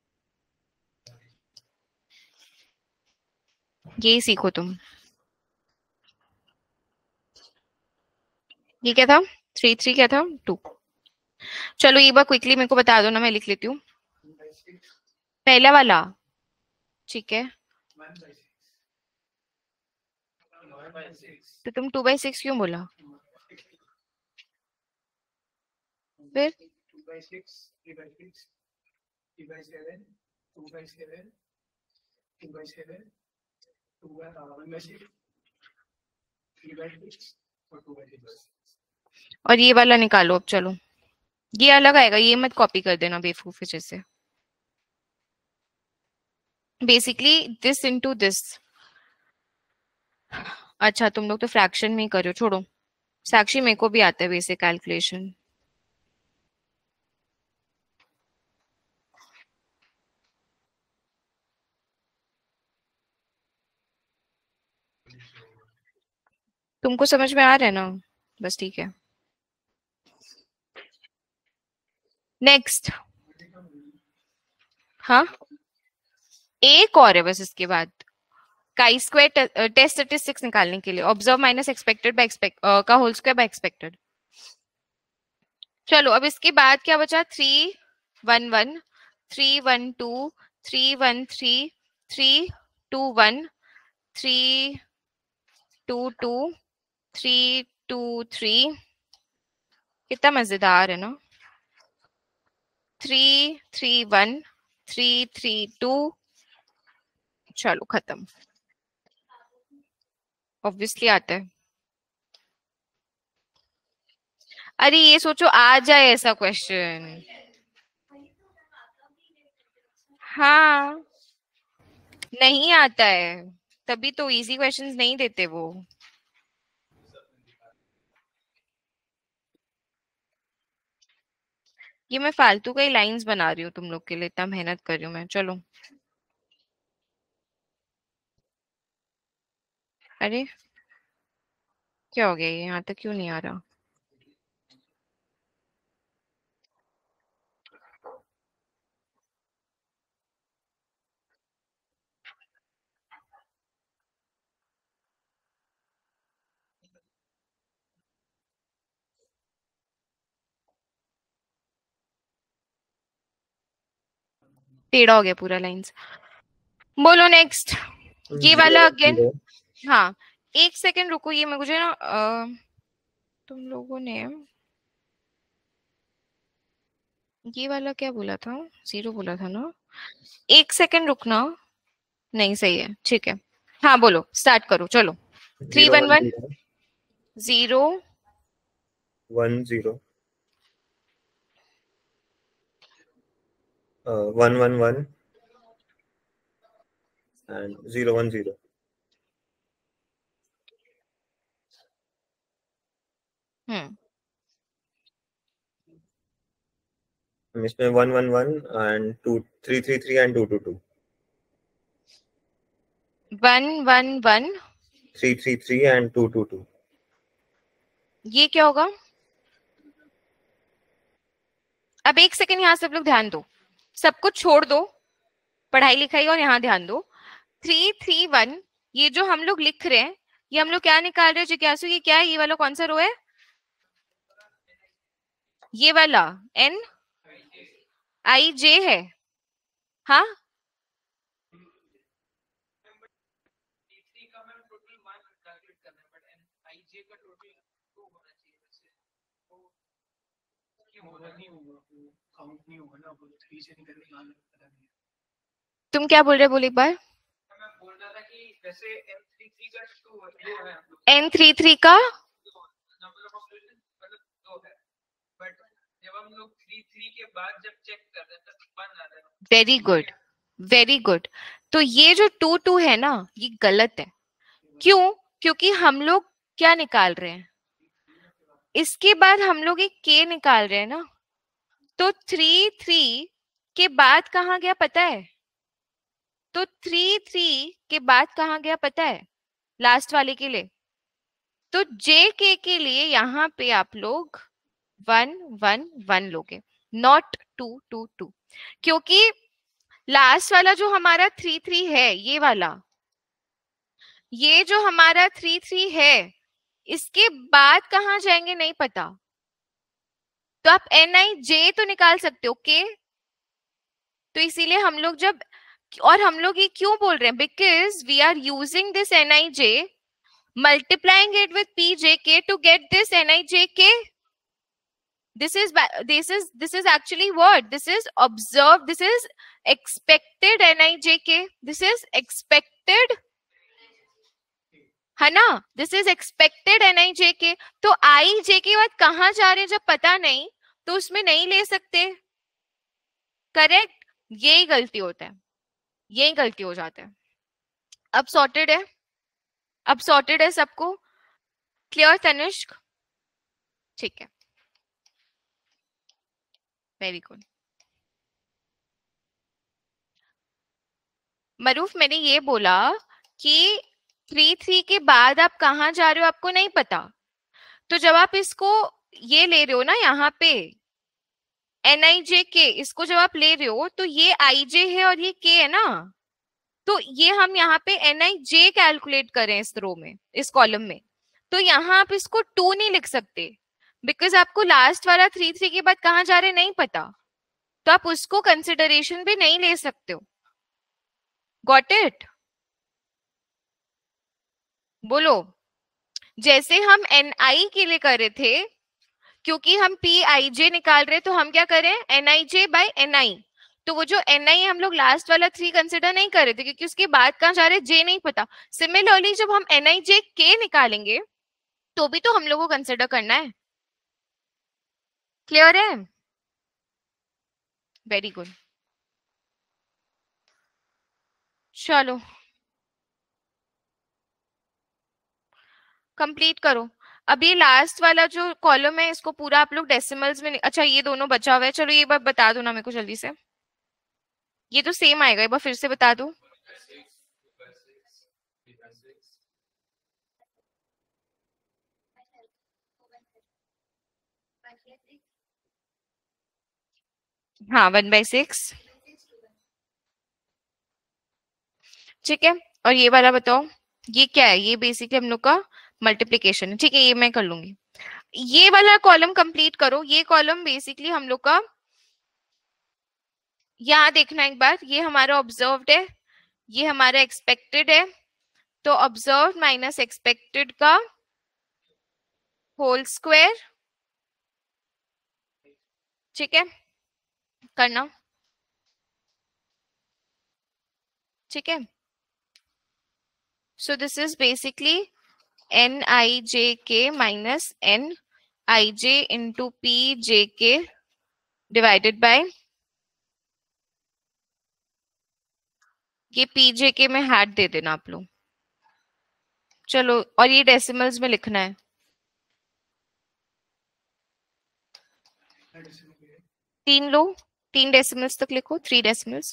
यही सीखो तुम. ये क्या था? थ्री थ्री क्या था? टू. चलो ये बार क्विकली मेरे को बता दो ना, मैं लिख लेती हूँ. पहला वाला ठीक है, तो तुम टू बाई सिक्स क्यों बोला? फिर और ये वाला निकालो अब. चलो ये अलग आएगा, ये मत कॉपी कर देना बेवकूफ जैसे. Basically this into this. अच्छा तुम लोग तो फ्रैक्शन में ही करो, छोड़ो. साक्षी मेरे को भी आता है बेसिक कैलकुलेशन. तुमको समझ में आ रहा है ना? बस ठीक है. नेक्स्ट. हाँ एक और है बस इसके बाद. काई स्क्वायर टेस्ट स्टैटिस्टिक्स निकालने के लिए observe minus expected by expect का होल स्क्वायर बाय एक्सपेक्टेड. चलो अब इसके बाद क्या बचा? Three one one three one two three one three three two one three two two three two three. कितना मजेदार है ना. Three three one three three two. चलो खत्म. ऑब्वियसली आता है. अरे ये सोचो आ जाए ऐसा क्वेश्चन. हाँ नहीं आता है, तभी तो इजी क्वेश्चंस नहीं देते वो. ये मैं फालतू का ही लाइंस बना रही हूँ तुम लोग के लिए, इतना मेहनत कर रही हूँ मैं. चलो अरे क्या हो गया, ये यहाँ तक क्यों नहीं आ रहा? टेढ़ा हो गया पूरा लाइंस. बोलो नेक्स्ट. ये वाला अगेन. हाँ एक सेकंड रुको, ये मैं मुझे ना अ, तुम लोगों ने ये वाला क्या बोला था? जीरो बोला था ना. एक सेकंड रुकना. नहीं सही है, ठीक है. हाँ बोलो, स्टार्ट करो. चलो three one one zero one zero one one one and zero one zero. हम्म इसमें one one one and two three three three and two two two one one one three three three and two two two ये क्या होगा? अब एक second यहाँ सब लोग ध्यान दो, सब कुछ छोड़ दो, पढ़ाई लिखाई और यहाँ ध्यान दो। थ्री थ्री वन ये जो हम लोग लिख रहे हैं, ये हम लोग क्या निकाल रहे हैं जिज्ञासु? ये क्या है? ये वाला कौन सा रो है? ये वाला एन आई जे है। हाँ तुम क्या बोल रहे? बोल एक बार। एन थ्री थ्री का वेरी गुड वेरी गुड। तो ये जो टू टू है ना, ये गलत है। क्यों? क्योंकि हम लोग क्या निकाल रहे हैं? इसके बाद हम लोग एक के निकाल रहे हैं ना, तो थ्री थ्री के बाद कहाँ गया पता है? तो थ्री थ्री के बाद कहाँ गया पता है? लास्ट वाले के लिए। तो जे के के लिए यहाँ पे आप लोग वन वन वन लोगे, नॉट टू टू टू, क्योंकि लास्ट वाला जो हमारा थ्री थ्री है, ये वाला, ये जो हमारा थ्री थ्री है, इसके बाद कहाँ जाएंगे नहीं पता। तो आप एन आई जे तो निकाल सकते हो के। तो इसीलिए हम लोग जब, और हम लोग ये क्यों बोल रहे हैं? Because we are using this N I J, multiplying it with P J K to get this N I J K. This is this is this is actually what? This is observed. This is expected N I J K. This is expected, है ना? This is expected N I J K. तो I J के बाद कहाँ जा रहे हैं जब पता नहीं, तो उसमें नहीं ले सकते। करेक्ट? यही गलती होता है, यही गलती हो जाता है। अब सॉर्टेड है, अब सॉर्टेड है सबको? क्लियर तनिष्क? ठीक है, वेरी गुड। मरूफ, मैंने ये बोला कि थ्री थ्री के बाद आप कहाँ जा रहे हो आपको नहीं पता। तो जब आप इसको ये ले रहे हो ना, यहाँ पे एन आई जे के, इसको जब आप ले रहे हो तो ये आई जे है और ये के है ना, तो ये हम यहाँ पे एन आई जे कैलकुलेट करें इस रो में, इस कॉलम में, तो यहाँ आप इसको टू नहीं लिख सकते, बिकॉज आपको लास्ट वाला थ्री थ्री के बाद कहाँ जा रहे नहीं पता, तो आप उसको कंसिडरेशन भी नहीं ले सकते हो। Got it? बोलो। जैसे हम एन आई के लिए कर रहे थे, क्योंकि हम पी आई जे निकाल रहे, तो हम क्या करें? N I J by N I. तो वो जो एन आई हम लोग लास्ट वाला थ्री कंसिडर नहीं कर रहे थे, क्योंकि उसके बाद कहाँ जा रहे जे नहीं पता। सिमिलरली जब हम एन आई जे के निकालेंगे तो भी तो हम लोग को कंसिडर करना है। क्लियर है? Very good. चलो कंप्लीट करो। अब ये लास्ट वाला जो कॉलम है, इसको पूरा आप लोग डेसिमल्स में, अच्छा ये दोनों बचा हुआ है, चलो ये बात बता दो ना मेरे को जल्दी से। ये तो सेम आएगा, एक बार फिर से बता दो। हाँ, वन बाई सिक्स, ठीक है। और ये वाला बताओ, ये क्या है? ये बेसिकली हम लोग का मल्टीप्लीकेशन है, ठीक है, ये मैं कर लूंगी। ये वाला कॉलम कंप्लीट करो। ये कॉलम बेसिकली हम लोग का, यहाँ देखना एक बार, ये हमारा ऑब्जर्व्ड है, ये हमारा एक्सपेक्टेड है, तो ऑब्जर्व्ड माइनस एक्सपेक्टेड का होल स्क्वायर, ठीक है, करना, ठीक है। So this is basically N I J K minus N I J into P J K divided by ये पी जे के में हैट दे देना आप लोग। चलो, और ये डेसिमल्स में लिखना है। तीन लो, तीन डेसिमल्स तक लिखो, थ्री डेसिमल्स.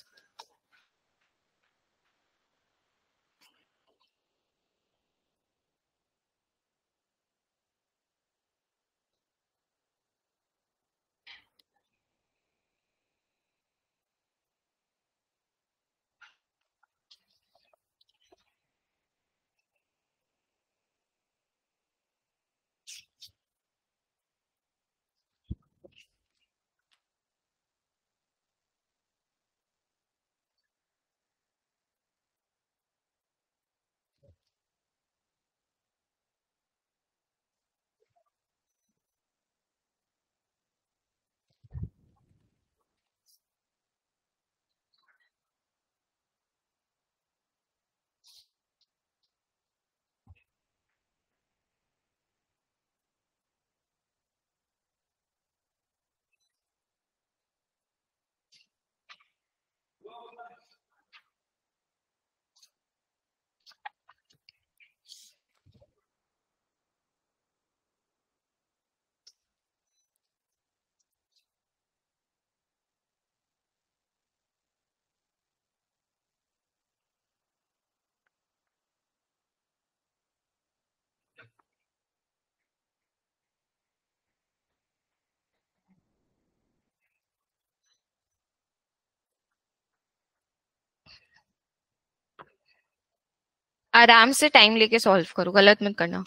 आराम से टाइम लेके सॉल्व करो, गलत मत करना.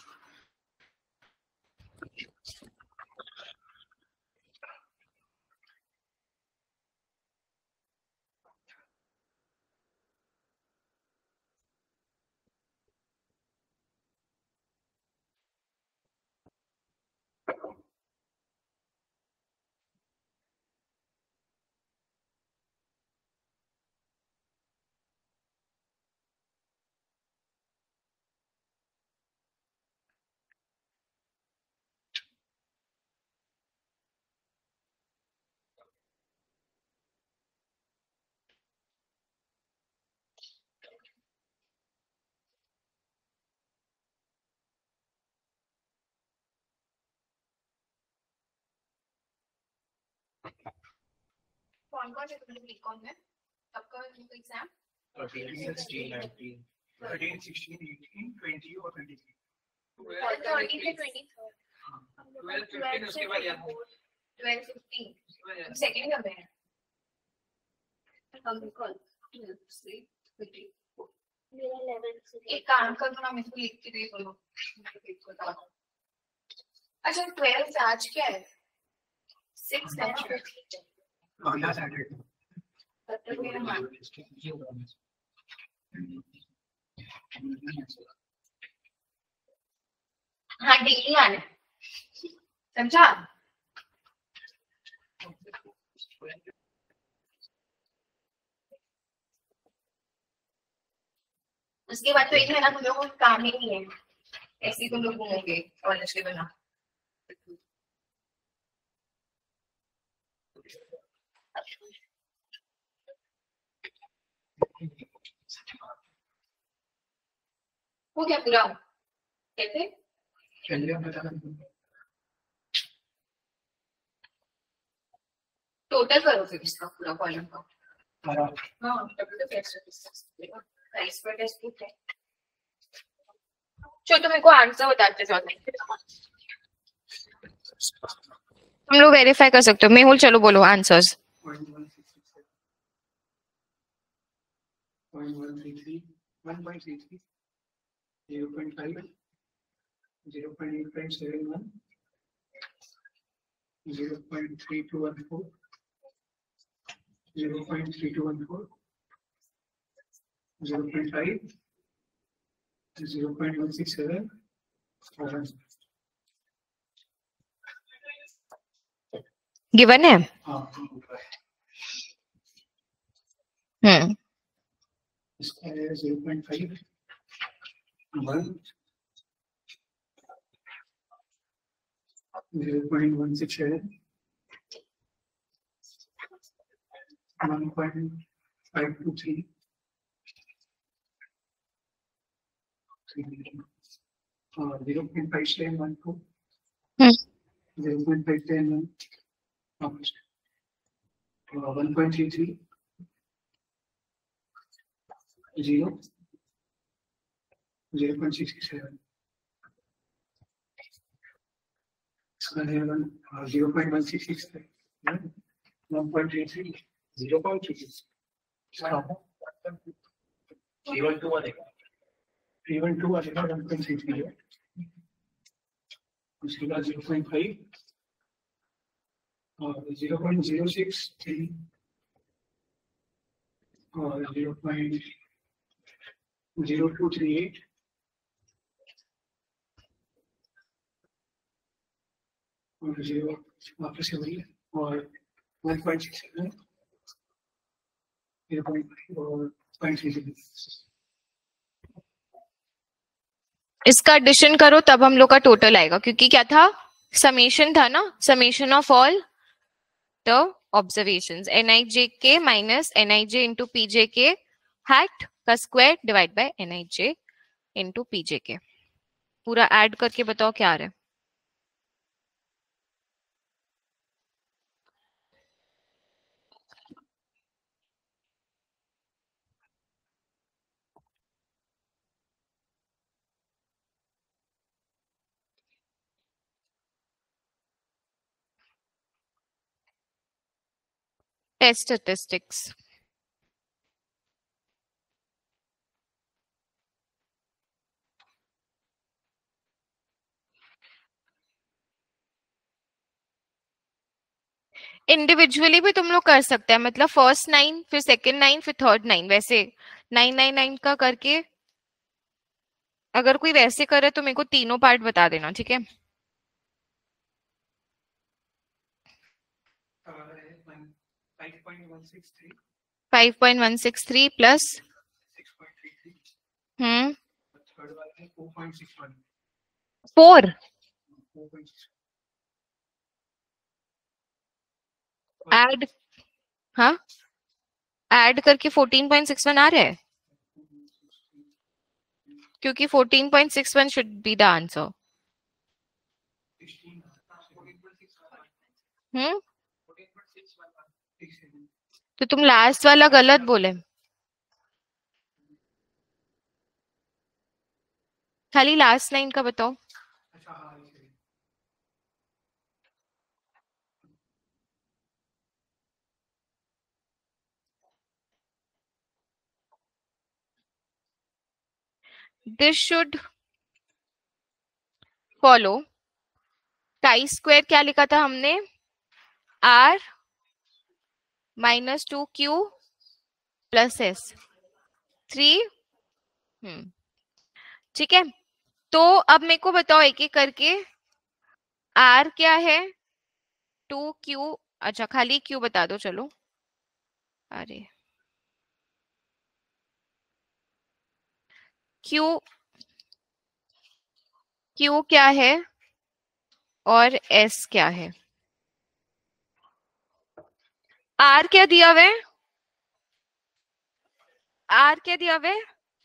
कौन कौन से तुम्हारे बीकॉम में आपका exam? thirteen, sixteen, nineteen, thirteen, sixteen, eighteen, twenty और twenty-three. थर्टी से ट्वेंटी थर्ड. ट्वेल्व फिफ्टीन उसके बाद यार ट्वेल्व फिफ्टीन सेकंड कब है? हम कॉल ट्वेल्व से फिफ्टीन. मेरा इलेवन से. एक काम कर दो ना, मेरे को लिख के दे दो. अच्छा ट्वेल्व आज क्या है? सिक्स है. Oh, that's added. हाँ डेली आना है, समझा? उसके बाद तो एक महीना तुम लोगों को काम ही नहीं है, ऐसे ही तुम लोग घूमोगे कॉलेज के बिना. हो गया पूरा? कैसे? टोटल करो फिर इसका पूरा कॉलम का. हाँ टोटल प्राइस पर टेस्ट बुक है. चलो तो मेरे को आंसर बताते जाओ. तुम लोग वेरीफाई कर सकते हो. मेहुल चलो बोलो answers. zero point five, zero point eight five seven one, zero point three two one four, zero point three two one four, zero point five, zero point one six seven, given है. हम्म इसका है zero point five, one, zero point one six seven, one point five two three, uh, zero point five seven one four, Hmm. zero point five seven one, one point three three zero zero point six seven zero point one six six one point three three zero point three six three one two आएगा three one two आएगा one point three three उसके बाद zero point five और zero point zero six three और zero point zero two three eight और zero वापस से वही और one point six seven zero point five और पॉइंट थ्री थ्री इसका एडिशन करो तब हम लोग का टोटल आएगा, क्योंकि क्या था, समेशन था ना, summation of all the observations N I J K minus N I J into P J K hat का square divide by N I J into P J K. पूरा ऐड करके बताओ क्या आ रहा है। टेस्ट स्टैटिस्टिक्स इंडिविजुअली भी तुम लोग कर सकते हैं, मतलब फर्स्ट नाइन फिर सेकंड नाइन फिर थर्ड नाइन, वैसे नाइन नाइन नाइन का करके अगर कोई वैसे करे तो मेरे को तीनों पार्ट बता देना, ठीक है। Five point one six three plus hmm four add, हाँ ऐड करके फोर्टीन पॉइंट सिक्स वन आ रहा है, क्योंकि fourteen point six one should be the answer. हम्म तो तुम लास्ट वाला गलत बोले, खाली लास्ट लाइन का बताओ। This should follow chi square, क्या लिखा था हमने, R minus two Q plus S three. हम्म ठीक है, तो अब मेरे को बताओ एक एक करके, आर क्या है, टू क्यू, अच्छा खाली क्यू बता दो चलो। अरे क्यू क्यू क्या है और एस क्या है। आर क्या दिया हुआ है, आर क्या दिया हुआ है,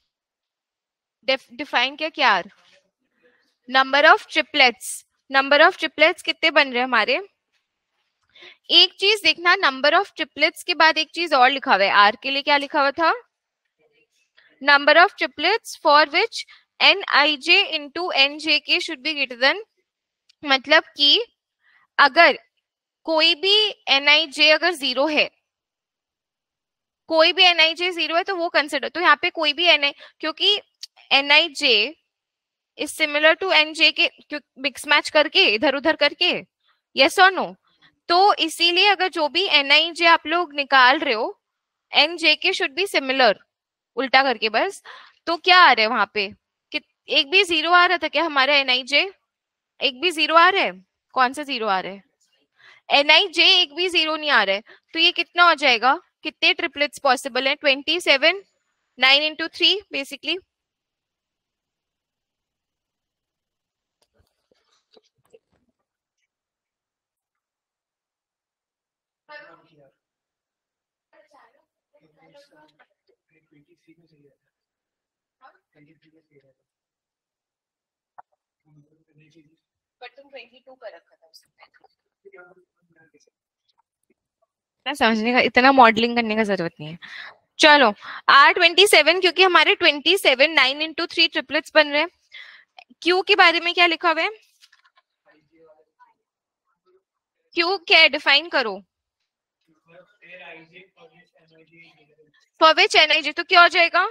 डिफाइन क्या क्या, R number of triplets, number of triplets कितने बन रहे हैं हमारे। एक चीज देखना, नंबर ऑफ ट्रिपलेट्स के बाद एक चीज और लिखा हुआ है, आर के लिए क्या लिखा हुआ था, number of triplets for which N I J into N J K should be greater than, मतलब कि अगर कोई भी एन आई जे अगर जीरो है, कोई भी एन आई जे जीरो है तो वो कंसिडर, तो यहाँ पे कोई भी एन आई, क्योंकि N I J is similar to N J K, mix match करके इधर उधर करके, यस और नो, तो इसीलिए अगर जो भी एन आई जे आप लोग निकाल रहे हो N J K should be similar, उल्टा करके बस। तो क्या आ रहा है वहां पे कि एक भी जीरो आ रहा था क्या हमारा एन आई जे, एक भी जीरो आ रहा है, कौन सा जीरो आ रहा है, एन आई जे एक भी जीरो नहीं आ रहा है, तो ये कितना हो जाएगा, कितने ट्रिपलेट्स पॉसिबल है, twenty seven, nine into three basically, but तुम ट्वेंटी टू का रखा था उसमें। इतना समझने का, इतना मॉडलिंग करने का जरूरत नहीं है। चलो आर ट्वेंटी सेवन, क्योंकि हमारे twenty seven nine into three triplets बन रहे हैं। क्यू के बारे में क्या लिखा हुआ है? क्यू क्या है, डिफाइन करो। फॉर विच एन आई जे, तो क्या हो जाएगा?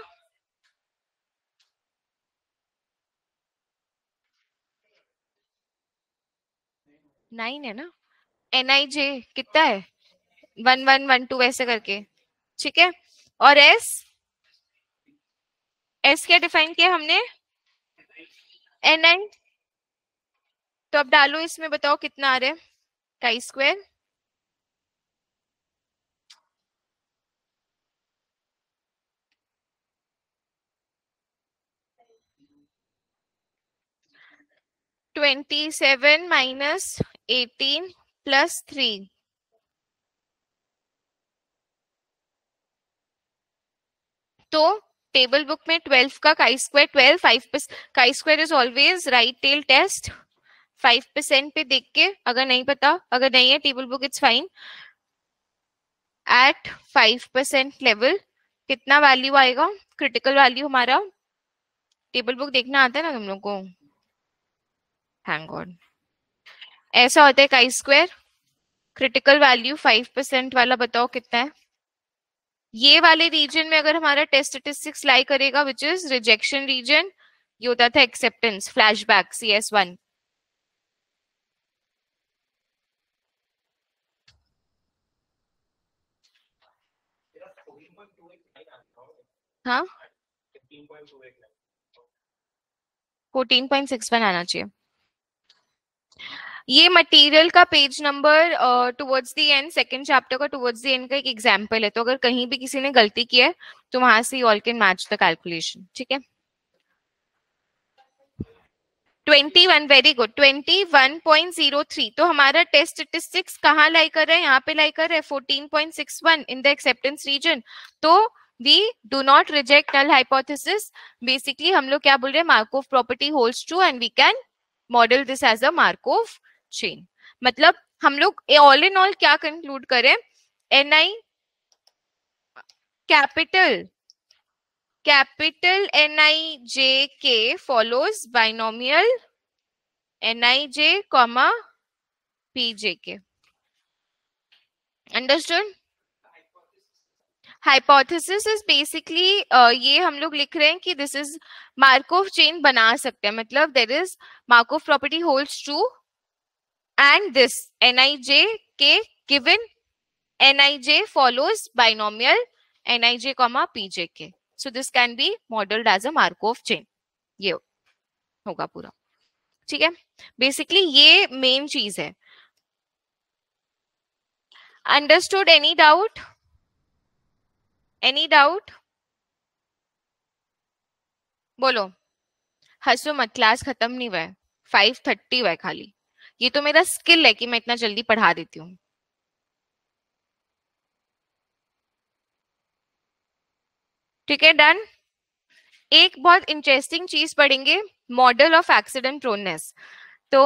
नाइन है ना। एन आई जे कितना है? वन वन वन टू ऐसे करके, ठीक है। और एस, एस क्या डिफाइन किया हमने? N I. तो अब डालो इसमें, बताओ कितना आ रहा है? Chi square twenty seven minus eighteen plus three, तो टेबल बुक में ट्वेल्व का chi square twelve, five chi square is always right tail test. Five percent पे देख के, अगर नहीं पता, अगर नहीं है table book it's fine. At five percent level कितना वैल्यू आएगा? क्रिटिकल वैल्यू हमारा, टेबल बुक देखना आता है ना तुम लोग को? हैंग ऑन, ऐसा होता है chi square. Critical value five percent वाला बताओ कितना है? ये वाले रीजन में अगर हमारा टेस्ट स्टेटिस्टिक्स लाई करेगा, विच इज रिजेक्शन रीजन, ये होता था acceptance, flashback, C S one. हाँ, फोर्टीन पॉइंट सिक्स वन आना चाहिए। ये मटेरियल का page number towards the end, second chapter का टुवर्ड्स द एंड का एक एग्जांपल है। तो अगर कहीं भी किसी ने गलती की है तो वहां से you all can match the calculation, ठीक है। Twenty one, very good, twenty one point zero three. तो हमारा टेस्ट स्टेटिस्टिक्स कहाँ लाई कर रहा है? यहाँ पे लाई कर रहा है fourteen point six one in the acceptance region. तो we do not reject null hypothesis. Basically हम लोग क्या बोल रहे हैं? Markov property holds true and we can model this as a Markov chain. मतलब हम लोग ऑल इन ऑल क्या कंक्लूड करें? N I capital capital N I J K follows binomial N I J comma P J K. Understood? Hypothesis is basically ये हम लोग लिख रहे हैं कि दिस इज मार्कोव चेन बना सकते हैं। मतलब there is Markov property holds true and this nij के given nij follows binomial nij comma pjk, so this can be modeled as a Markov chain। ये होगा पूरा, ठीक है। बेसिकली ये मेन चीज है। Understood? Any doubt? Any doubt बोलो। हंसो मत, क्लास खत्म नहीं हुआ है, फाइव थर्टी हुआ है खाली। ये तो मेरा स्किल है कि मैं इतना जल्दी पढ़ा देती हूँ। ठीक है, डन। एक बहुत इंटरेस्टिंग चीज पढ़ेंगे, मॉडल ऑफ एक्सीडेंट प्रोननेस। तो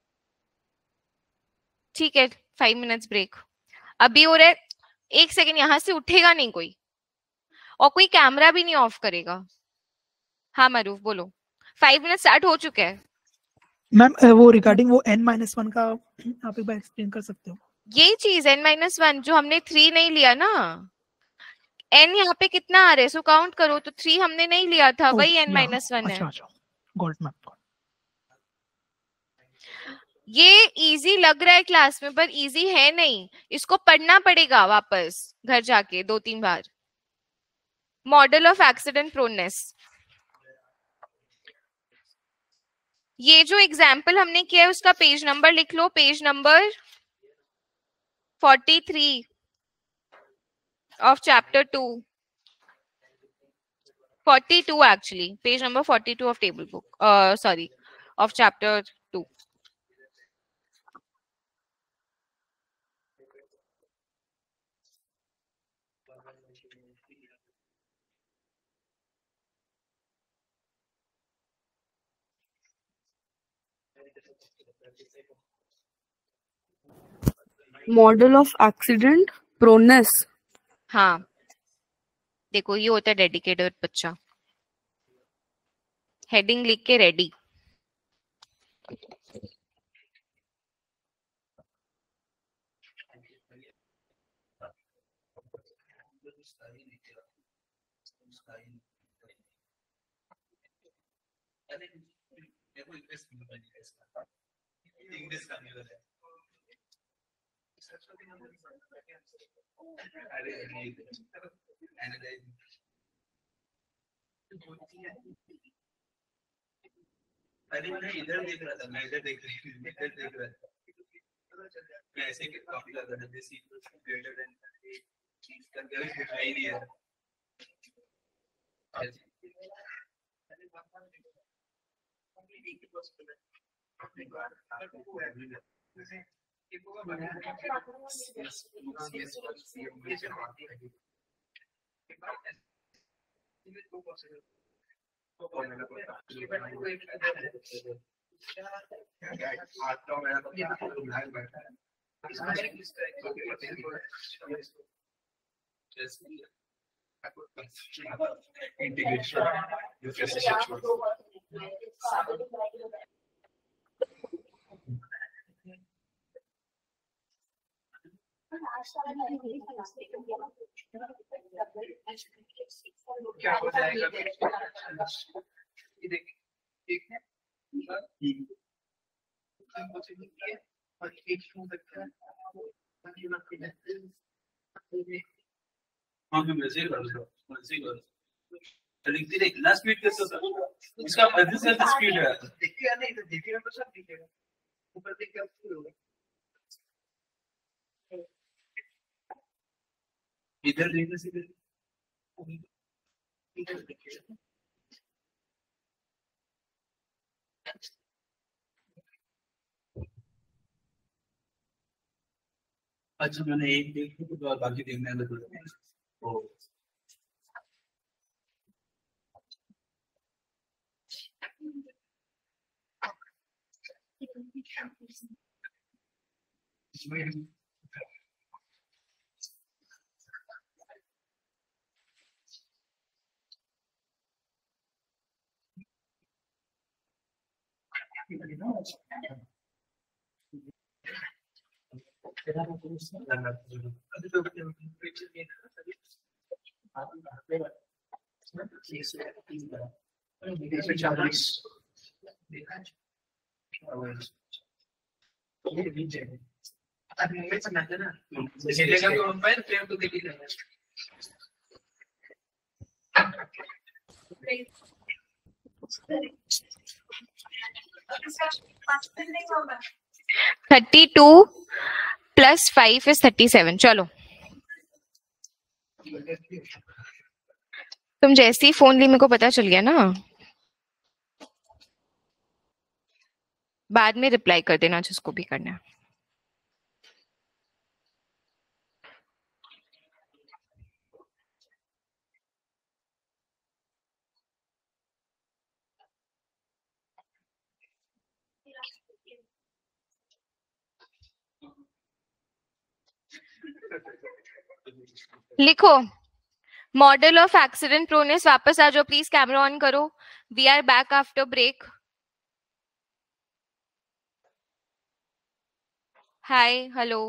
ठीक है, फाइव मिनट्स ब्रेक अभी हो रहा है। एक सेकेंड, यहां से उठेगा नहीं कोई, और कोई कैमरा भी नहीं ऑफ करेगा। हाँ मरूफ बोलो, फाइव मिनट स्टार्ट हो चुके हैं। मैम वो रिगार्डिंग वो n माइनस वन का आप एक बार एक्सप्लेन कर सकते हो? ये चीज n माइनस वन जो हमने थ्री नहीं लिया ना, n यहाँ पे कितना आ रहा है सो काउंट करो, तो थ्री हमने नहीं लिया था, वही n माइनस वन है। अच्छा अच्छा, गॉट मैम। ये इजी लग रहा है क्लास में, पर इजी है नहीं, इसको पढ़ना पड़ेगा वापस घर जाके दो तीन बार। मॉडल ऑफ एक्सीडेंट प्रोननेस, ये जो एग्जाम्पल हमने किया है उसका पेज नंबर लिख लो, page number forty three of chapter two, forty two actually, page number forty two of table book, sorry of chapter two. Model of accident proneness. हाँ देखो ये होता है डेडिकेटेड बच्चा। हेडिंग लिख के रेडी। इंग्लिश का नहीं है अरे एनालाइज अरे मैं इधर देख रहा था मैं इधर देख रही हूँ इधर देख रहा था मैं ऐसे कि कॉपी कर रहा था दिस इक्वल्स ग्रेटर देन चीज का कोई है ही नहीं है क्या हो जाएगा ये देखिए एक है और एक हो सकता है हाँ मैं वैसे ही कर रहा हूँ वैसे ही कर रहा हूँ लिखती रही ना स्पीड कैसे होता इसका मर्जी से स्पीड है देखिए नहीं तो देखिए तो सब दिखेगा ऊपर देख के अब होगा इधर देखने से इधर देखिए अच्छा मैंने एक देख लिया तो बाकी देखने लगा ओ इसमें thirty two plus five is thirty seven. चलो तुम जैसे ही फोन ली मेरे को पता चल गया ना, बाद में रिप्लाई कर देना जिसको भी करना है। लिखो मॉडल ऑफ एक्सीडेंट प्रोनेस। वापस आ जाओ प्लीज, कैमरा ऑन करो। We are back after break. Hi hello.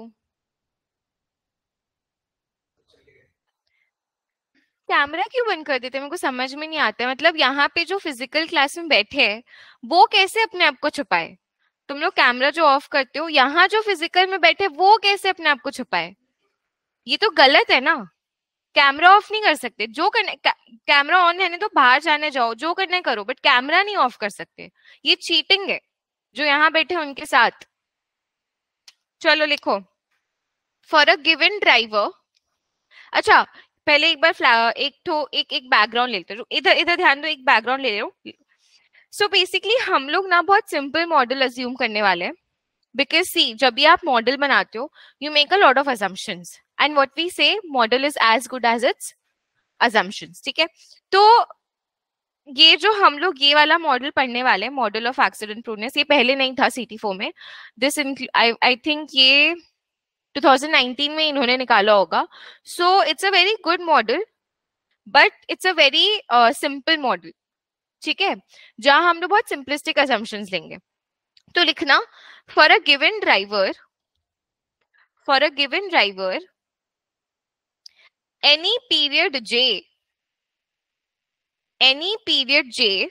Camera क्यों बंद कर देते मेरे को समझ में नहीं आता। मतलब यहाँ पे जो फिजिकल क्लास में बैठे हैं वो कैसे अपने आप को छुपाए? तुम लोग कैमरा जो ऑफ करते हो, यहाँ जो फिजिकल में बैठे वो कैसे अपने आप को छुपाए? ये तो गलत है ना। कैमरा ऑफ नहीं कर सकते। जो करने कैमरा ऑन है तो बाहर जाने जाओ, जो करने करो, बट कैमरा नहीं ऑफ कर सकते। ये चीटिंग है जो यहाँ बैठे उनके साथ। चलो लिखो फॉर अ गिवन ड्राइवर। अच्छा पहले एक बार एक तो एक एक बैकग्राउंड लेते हो। इधर इधर ध्यान दो, एक बैकग्राउंड ले रहे हो। सो बेसिकली हम लोग ना बहुत सिंपल मॉडल अज्यूम करने वाले हैं। बिकॉज सी जब भी आप मॉडल बनाते हो you make a lot of assumptions and what we say model is as good as its assumptions. ठीक है, तो ये जो हम लोग ये वाला मॉडल पढ़ने वाले हैं, मॉडल ऑफ एक्सीडेंट प्रोनेस, ये पहले नहीं था सी टी फोर में। दिस आई आई थिंक ये twenty nineteen में इन्होंने निकाला होगा. So it's a very good model, but it's a very uh, simple model. ठीक है, जहां हम लोग बहुत सिंपलिस्टिक assumptions लेंगे. तो लिखना for a given driver, for a given driver, any period j, any period j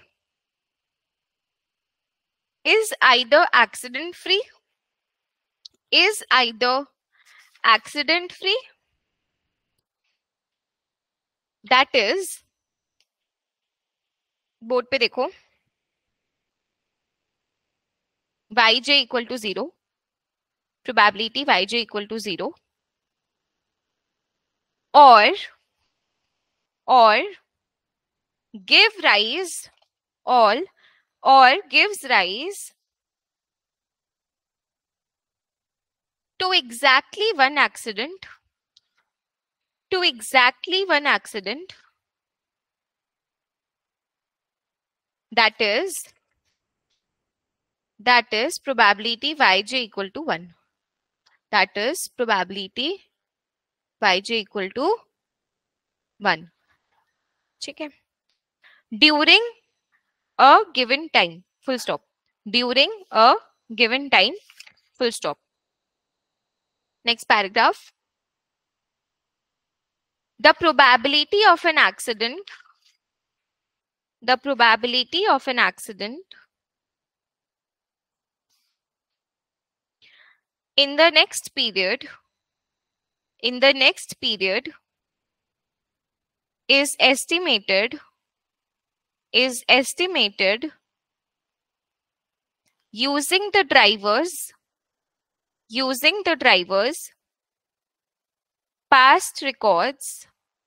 is either accident free, is either accident free, that is, board पे देखो, yj equal to zero, probability yj equal to zero, or or give rise all or gives rise to exactly one accident, to exactly one accident, that is that is probability yj equal to one, that is probability yj equal to one. ठीक है, during a given time, full stop, during a given time, full stop. Next paragraph. The probability of an accident, the probability of an accident in the next period, in the next period is estimated, is estimated using the drivers, using the drivers past records,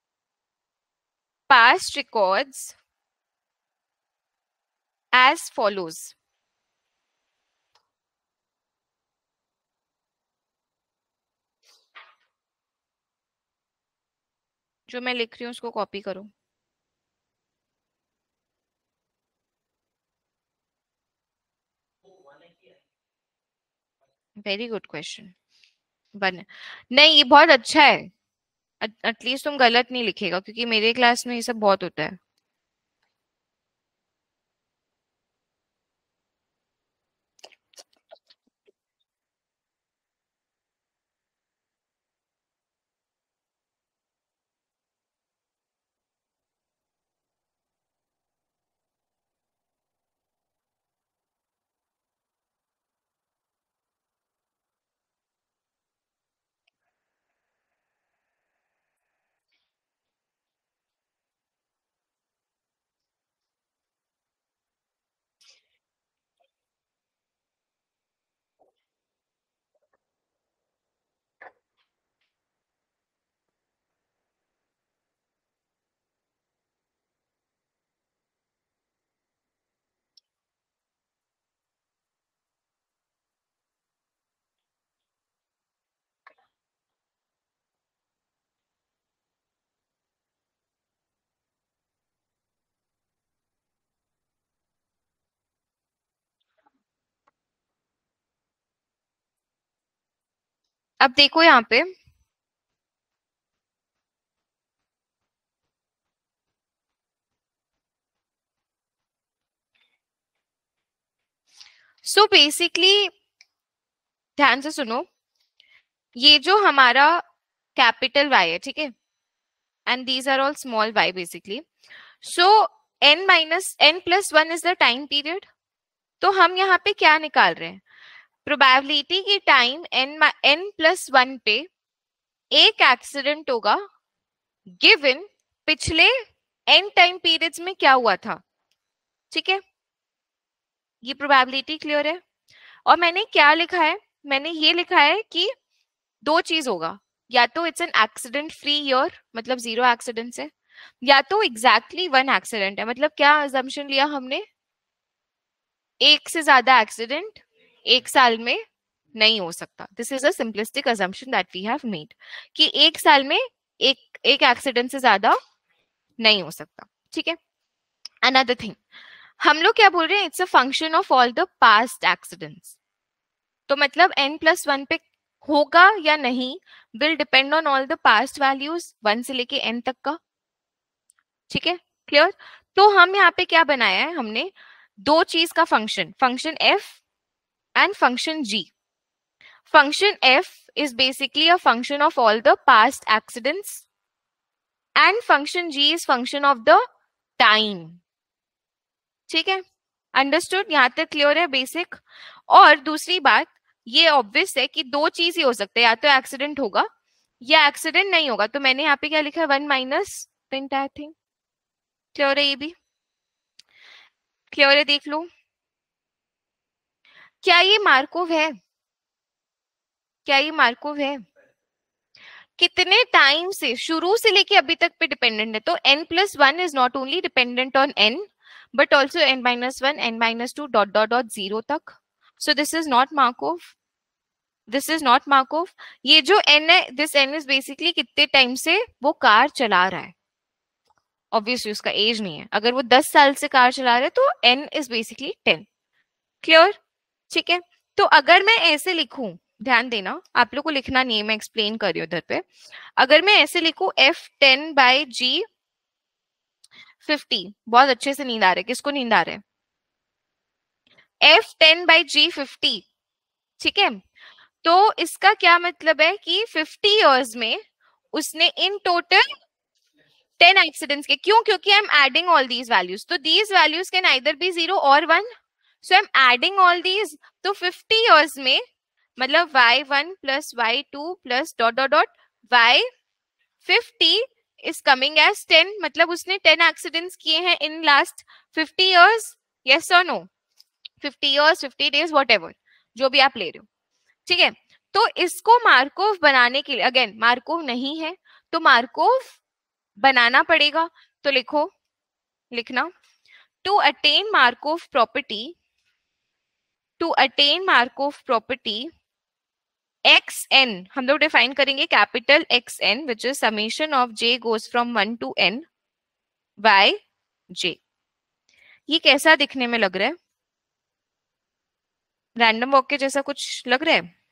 past records as follows. जो मैं लिख रही हूँ उसको copy करो. Very good question. बन नहीं, ये बहुत अच्छा है. एटलीस्ट तुम गलत नहीं लिखेगा, क्योंकि मेरे क्लास में ये सब बहुत होता है. अब देखो यहाँ पे, सो so बेसिकली ध्यान से सुनो, ये जो हमारा कैपिटल y है, ठीक है, and these are all small y basically. So n minus n plus one is the time period. तो हम यहाँ पे क्या निकाल रहे हैं? प्रोबेबिलिटी की time n n plus one पे एक एक्सीडेंट होगा गिवन पिछले n टाइम पीरियड्स में क्या हुआ था. ठीक है, ये प्रोबेबिलिटी क्लियर है. और मैंने क्या लिखा है? मैंने ये लिखा है कि दो चीज होगा, या तो it's an accident free year, मतलब जीरो एक्सीडेंट्स है, या तो एग्जैक्टली वन एक्सीडेंट है. मतलब क्या अजम्पशन लिया हमने? एक से ज्यादा एक्सीडेंट एक साल में नहीं हो सकता. This is a simplistic assumption that we have made कि एक साल में एक एक एक्सीडेंट से ज्यादा नहीं हो सकता. ठीक है. अनदर थिंग, हम लोग क्या बोल रहे हैं? It's a function of all the past accidents. तो मतलब n प्लस वन पे होगा या नहीं will depend on all the past values one से लेके एन तक का. ठीक है, क्लियर. तो हम यहाँ पे क्या बनाया है, हमने दो चीज का function, function F and function G. Function F is basically a function of all the past accidents and function g is function of the time. ठीक है, अंडरस्टूड, यहां तक क्लियर है बेसिक. और दूसरी बात ये ऑब्वियस है कि दो चीज ही हो सकते हैं, या तो एक्सीडेंट होगा या एक्सीडेंट नहीं होगा. तो मैंने यहाँ पे क्या लिखा है, one minus the entire thing. Clear है, ये भी क्लियर है, देख लो. क्या ये मार्कोव है, क्या ये मार्कोव है? कितने टाइम से, शुरू से लेके अभी तक पे डिपेंडेंट है. तो n plus one is not only dependent on n but also n minus one, n minus two, dot dot dot zero तक. So this is not Markov, this is not Markov. ये जो n है, this n is basically कितने time से वो car चला रहा है. ऑब्वियसली उसका एज नहीं है. अगर वो दस साल से कार चला रहा है तो n is basically ten. Clear, ठीक है. तो अगर मैं ऐसे लिखूं, ध्यान देना, आप लोग को लिखना नहीं है, मैं एक्सप्लेन कर रही हूं उधर पे. अगर मैं ऐसे लिखूं F ten by G fifty, बहुत अच्छे से नींद आ रहा है, किसको नींद आ रहा है? F ten by G fifty, ठीक है. तो इसका क्या मतलब है कि फिफ्टी इयर्स में उसने इन टोटल टेन एक्सीडेंट्स के, क्यों? क्योंकि I am adding all these values. तो these values can either be zero और one. So I am adding all these. तो फिफ्टी इयर्स में मतलब Y one plus Y two plus dot dot dot Y fifty is coming as ten. मतलब उसने ten accidents किए हैं in last fifty years. Yes और no? Fifty years, fifty days, whatever जो भी आप ले रहे हो, ठीक है. तो इसको मार्कोव बनाने के लिए, अगेन मार्कोव नहीं है तो मार्कोव बनाना पड़ेगा. तो लिखो, लिखना, to attain Markov property, to attain Markov property X N हम लोग डिफाइन करेंगे capital X N which is summation of J goes from one to N by J. ये कैसा दिखने में लग रहा है? रैंडम वॉक के जैसा कुछ लग रहा है,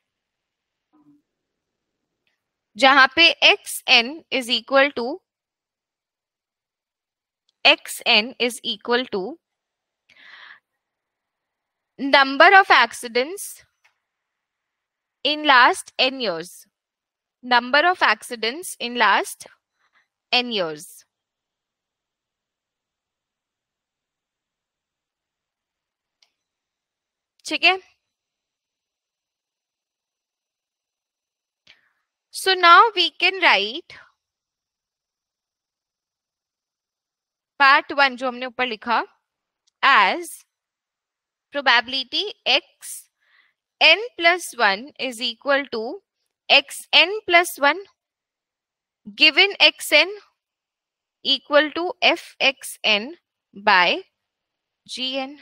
जहां पे X N is equal to X N is equal to number of accidents in last n years, number of accidents in last n years. ठीक है. So now we can write part one जो हमने ऊपर लिखा as probability x n plus one is equal to x n plus one given x n equal to f x n by g n.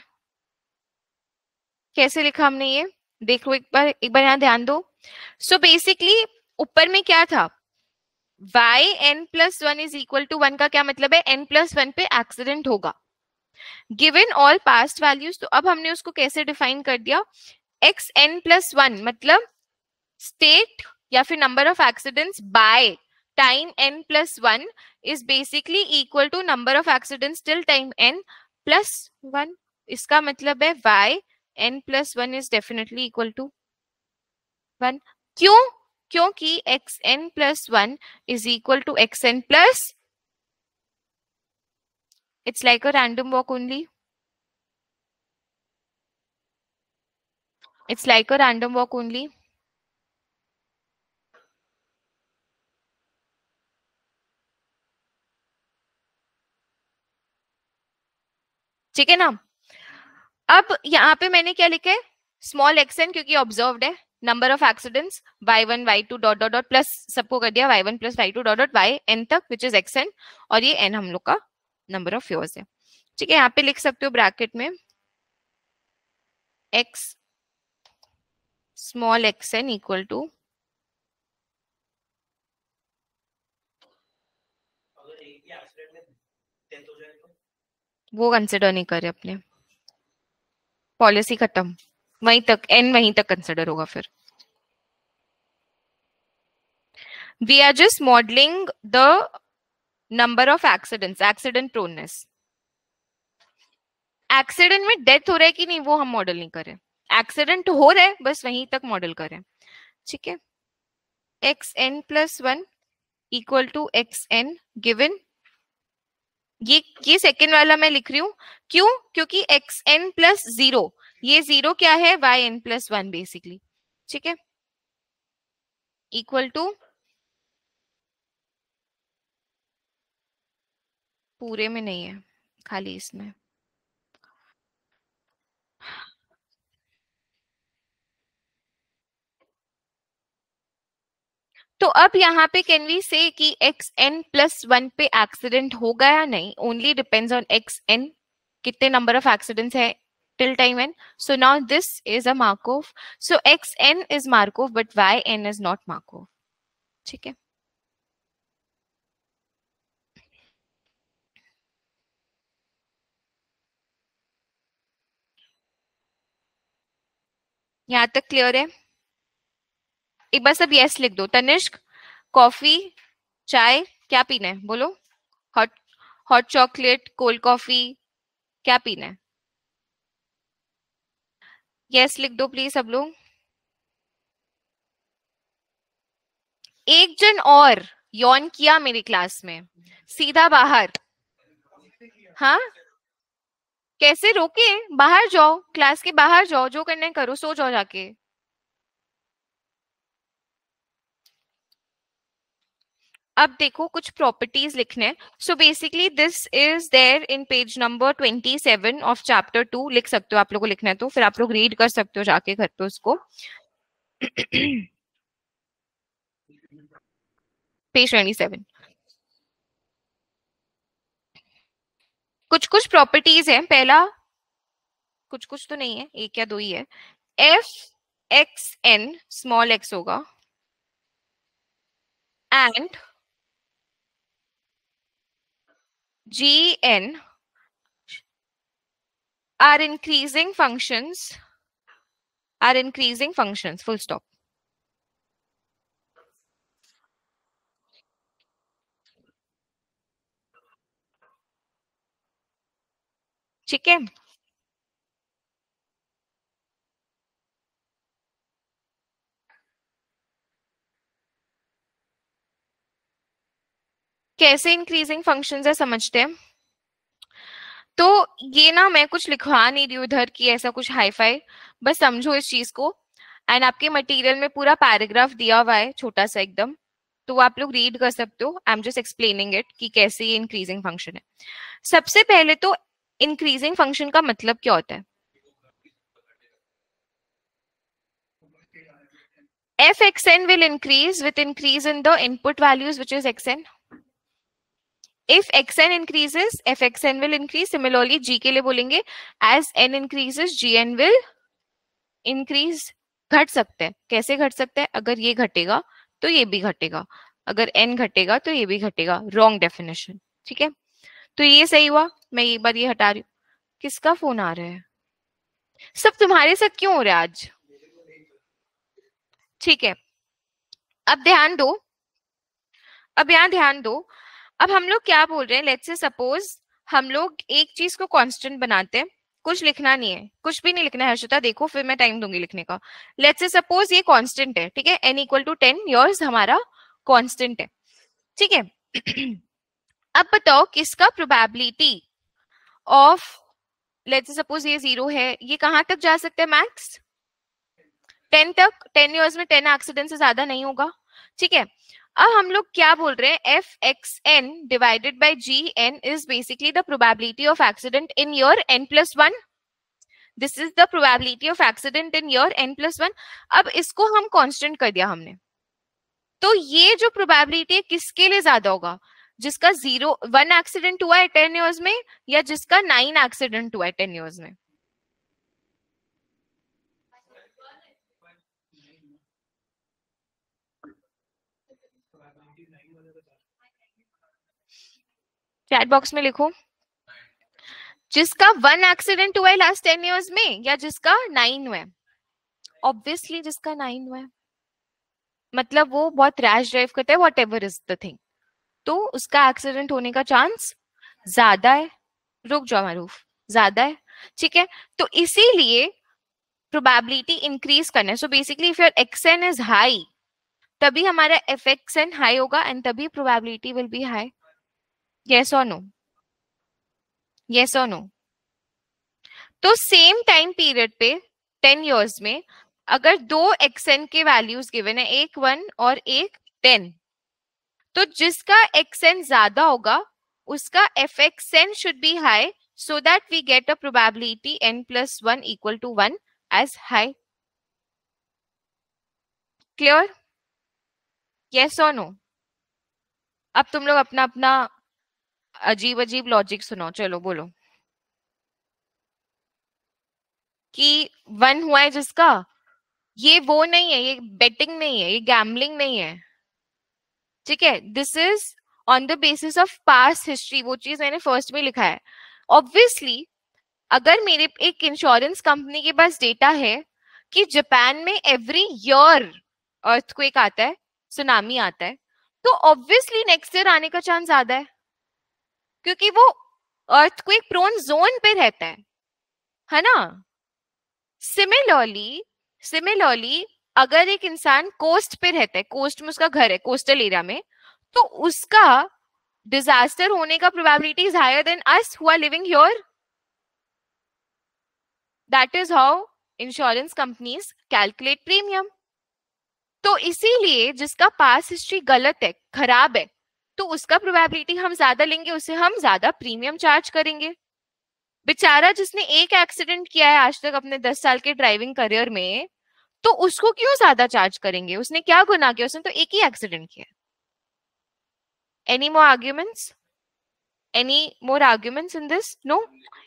कैसे लिखा हमने ये देखो एक बार, एक बार यहाँ ध्यान दो. सो so बेसिकली ऊपर में क्या था, y n plus one is equal to one का क्या मतलब है, n plus वन पे एक्सीडेंट होगा गिवन ऑल पास्ट वैल्यूज. तो अब हमने उसको कैसे डिफाइन कर दिया, एक्स एन प्लस वन मतलब स्टेट या फिर number of accidents by time N plus one is basically equal to number of accidents till time N plus one. इसका मतलब है Y N plus one is definitely equal to one. क्यों? क्योंकि X N plus one is equal to X N plus, it's like a random walk only. It's like a random walk only. ठीक है ना. अब यहाँ पे मैंने क्या लिखा है, स्मॉल एक्स एन, क्योंकि ऑब्जर्व्ड है number of accidents Y one Y two dot dot dot plus सबको कर दिया Y one plus Y two dot dot Y N तक विच इज एक्स एन, और ये एन हम लोग का नंबर ऑफ ईयर्स है. ठीक है, यहाँ पे लिख सकते हो ब्रैकेट में x small X N equal to वो कंसिडर नहीं करे अपने, पॉलिसी खत्म, वहीं तक एन वहीं तक कंसिडर होगा फिर. We are just modelling the number of accidents, accident proneness. Accident में डेथ हो रहा है कि नहीं वो हम मॉडल नहीं करें, एक्सीडेंट हो रहा है बस वहीं तक मॉडल करें. ठीक है. X N plus one equal to X N given. ये ये सेकेंड वाला मैं लिख रही हूँ. क्यों? क्योंकि एक्स एन प्लस जीरो, ये जीरो क्या है, Y N plus one basically. ठीक है. इक्वल टू पूरे में नहीं है, खाली इसमें. तो अब यहाँ पे कैन वी से कि एक्स एन प्लस वन पे एक्सीडेंट होगा या नहीं, only depends on X N, कितने नंबर ऑफ एक्सीडेंट्स है till time N. So now this is a Markov. So X N is Markov but Y N is not Markov. ठीक है. यहाँ तक क्लियर है? एक बार सब यस लिख दो. तनिष्क, कॉफी, चाय, क्या पीना है बोलो? Hot hot chocolate, cold coffee, क्या पीना है? यस लिख दो प्लीज सब लोग. एक जन और यौन किया मेरी क्लास में, सीधा बाहर. हाँ, कैसे रोके? बाहर जाओ, क्लास के बाहर जाओ, जो करना है करो, सो जाओ जाके. अब देखो कुछ प्रॉपर्टीज लिखने. So basically this is there in page number twenty seven of chapter two. लिख सकते हो आप लोगों को लिखना है तो, फिर आप लोग रीड कर सकते हो जाके घर पे उसको. Page twenty seven. कुछ कुछ प्रॉपर्टीज हैं. पहला, कुछ कुछ तो नहीं है, एक या दो ही है. F X N small X होगा and G N are increasing functions, are increasing functions, full stop. ठीक है. कैसे इंक्रीजिंग फंक्शंस है समझते हैं. तो ये ना मैं कुछ लिखवा नहीं रही हूँ इधर की ऐसा कुछ हाई फाई, बस समझो इस चीज को. एंड आपके मटेरियल में पूरा पैराग्राफ दिया हुआ है छोटा सा एकदम, तो आप लोग रीड कर सकते हो. I am just explaining it कि कैसे ये इंक्रीजिंग फंक्शन है. सबसे पहले तो इंक्रीजिंग फंक्शन का मतलब क्या होता है? f xn will increase with increase in the input values which is xn. If xn increases, fxn will increase. Similarly, g के लिए बोलेंगे as n increases, gn will increase. घट सकते हैं. कैसे घट सकते हैं? अगर ये घटेगा तो ये भी घटेगा, अगर n घटेगा तो ये भी घटेगा. Wrong definition. ठीक है. तो ये सही हुआ. मैं एक बार ये हटा रही हूँ. किसका फोन आ रहा है? सब तुम्हारे साथ क्यों हो रहा है आज? ठीक है. अब ध्यान दो, अब यहाँ ध्यान दो. अब हम लोग क्या बोल रहे हैं? लेट्स से सपोज हम लोग एक चीज को कांस्टेंट बनाते हैं. कुछ लिखना नहीं है, कुछ भी नहीं लिखना है हर्षिता, देखो फिर मैं टाइम दूंगी लिखने का. लेट्स से सपोज ये कांस्टेंट है. ठीक है. n equal to ten years हमारा कांस्टेंट है. ठीक है. अब बताओ किसका probability of, let's say suppose ये जीरो है, ये कहां तक जा सकते हैं? मैक्स टेन तक. टेन इयर्स में टेन एक्सीडेंट से ज्यादा नहीं होगा. ठीक है. अब हम लोग क्या बोल रहे हैं? F X N divided by G N is basically the probability of accident in your N plus one. This is the probability of accident in your N plus one. अब इसको हम कांस्टेंट कर दिया हमने, तो ये जो प्रोबेबिलिटी है किसके लिए ज्यादा होगा? जिसका जीरो वन एक्सीडेंट हुआ है टेन ईयर्स में, या जिसका नाइन एक्सीडेंट हुआ है टेन ईयर्स में? चैट बॉक्स में लिखो. जिसका वन एक्सीडेंट हुआ है लास्ट टेन इयर्स में, या जिसका नाइन हुआ है? ऑब्वियसली जिसका नाइन हुआ है. मतलब वो बहुत रैश ड्राइव करता है, whatever is the thing, तो उसका एक्सीडेंट होने का चांस ज्यादा है। रुक जाओ मारूफ, ज्यादा है, ठीक है। तो इसीलिए प्रोबेबिलिटी इंक्रीज करना है। So basically if your X N is high, तभी हमारा एफ एक्स एन हाई होगा एंड तभी probability will be high. Yes और नो, यस और नो। तो सेम टाइम पीरियड पे टेन इयर्स में अगर दो एक्सएन के वैल्यूज गिवन है, एक वन और एक टेन, तो जिसका एक्सएन ज्यादा होगा उसका F X N should be high, so that we get a probability n plus one equal to one as high. Clear? Yes or no? अब तुम लोग अपना अपना अजीब अजीब लॉजिक सुनो, चलो बोलो। कि वन हुआ है जिसका, ये वो नहीं है, ये बेटिंग नहीं है, ये गैम्बलिंग नहीं है, ठीक है। This is on the basis of past history, वो चीज मैंने फर्स्ट में लिखा है। ऑब्वियसली अगर मेरे एक इंश्योरेंस कंपनी के पास डेटा है कि जापान में एवरी ईयर अर्थक्वेक आता है, सुनामी आता है, तो ऑब्वियसली नेक्स्ट ईयर आने का चांस ज्यादा है, क्योंकि वो अर्थक्वेक प्रोन जोन पे रहता है, है ना। सिमिलरली सिमिलरली अगर एक इंसान कोस्ट पे रहता है, कोस्ट में उसका घर है, कोस्टल एरिया में, तो उसका डिजास्टर होने का probability is higher than us who are living here. That is how insurance companies calculate premium. तो इसीलिए जिसका पास हिस्ट्री गलत है, खराब है, तो उसका प्रोबेबिलिटी हम ज्यादा लेंगे, उसे हम ज्यादा प्रीमियम चार्ज करेंगे। बेचारा जिसने एक एक्सीडेंट किया है आज तक अपने दस साल के ड्राइविंग करियर में, तो उसको क्यों ज्यादा चार्ज करेंगे? उसने क्या गुनाह किया? उसने तो एक ही एक्सीडेंट किया। Any more arguments? Any more arguments in this? No?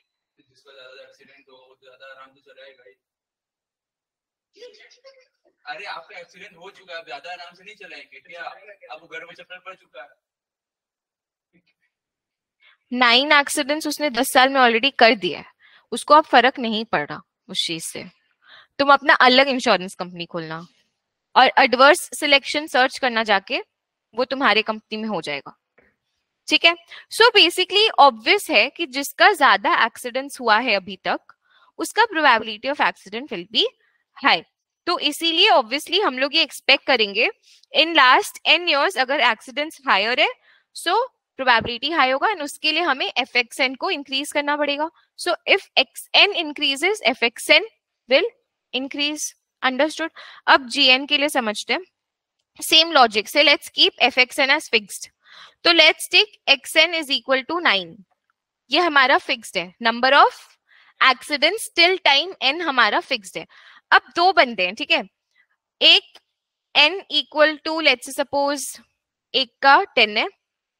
अरे आपका एक्सीडेंट हो चुका है, ज्यादा आराम से नहीं चलाएंगे क्या? अब घर में चप्पल पड़ चुका है। नाइन एक्सीडेंट्स उसने दस साल में ऑलरेडी कर दिया है, उसको अब फर्क नहीं पड़ रहा उस चीज से। तुम अपना अलग इंश्योरेंस कंपनी खोलना और एडवर्स सिलेक्शन सर्च करना जाके, वो तुम्हारे कंपनी में हो जाएगा, ठीक है। सो बेसिकली ऑब्वियस है कि जिसका ज्यादा एक्सीडेंट्स हुआ है अभी तक, उसका probability of accident will be high. तो इसीलिए ऑब्वियसली हम लोग ये एक्सपेक्ट करेंगे इन लास्ट एन इयर्स अगर एक्सीडेंट्स हायर है, सो प्रोबेबिलिटी हाई होगा एंड उसके लिए हमें एफ एक्स एन को इंक्रीज करना पड़ेगा। So if X N increases, F X N will increase. Understood? अब जी एन के लिए समझते हैं सेम लॉजिक से। Let's keep F X N as fixed. तो let's take X N is equal to nine, ये हमारा फिक्स्ड है। Number of accidents till time N हमारा फिक्स्ड है। अब दो बंदे हैं, ठीक है, एक n equal to let's suppose एक का टेन है।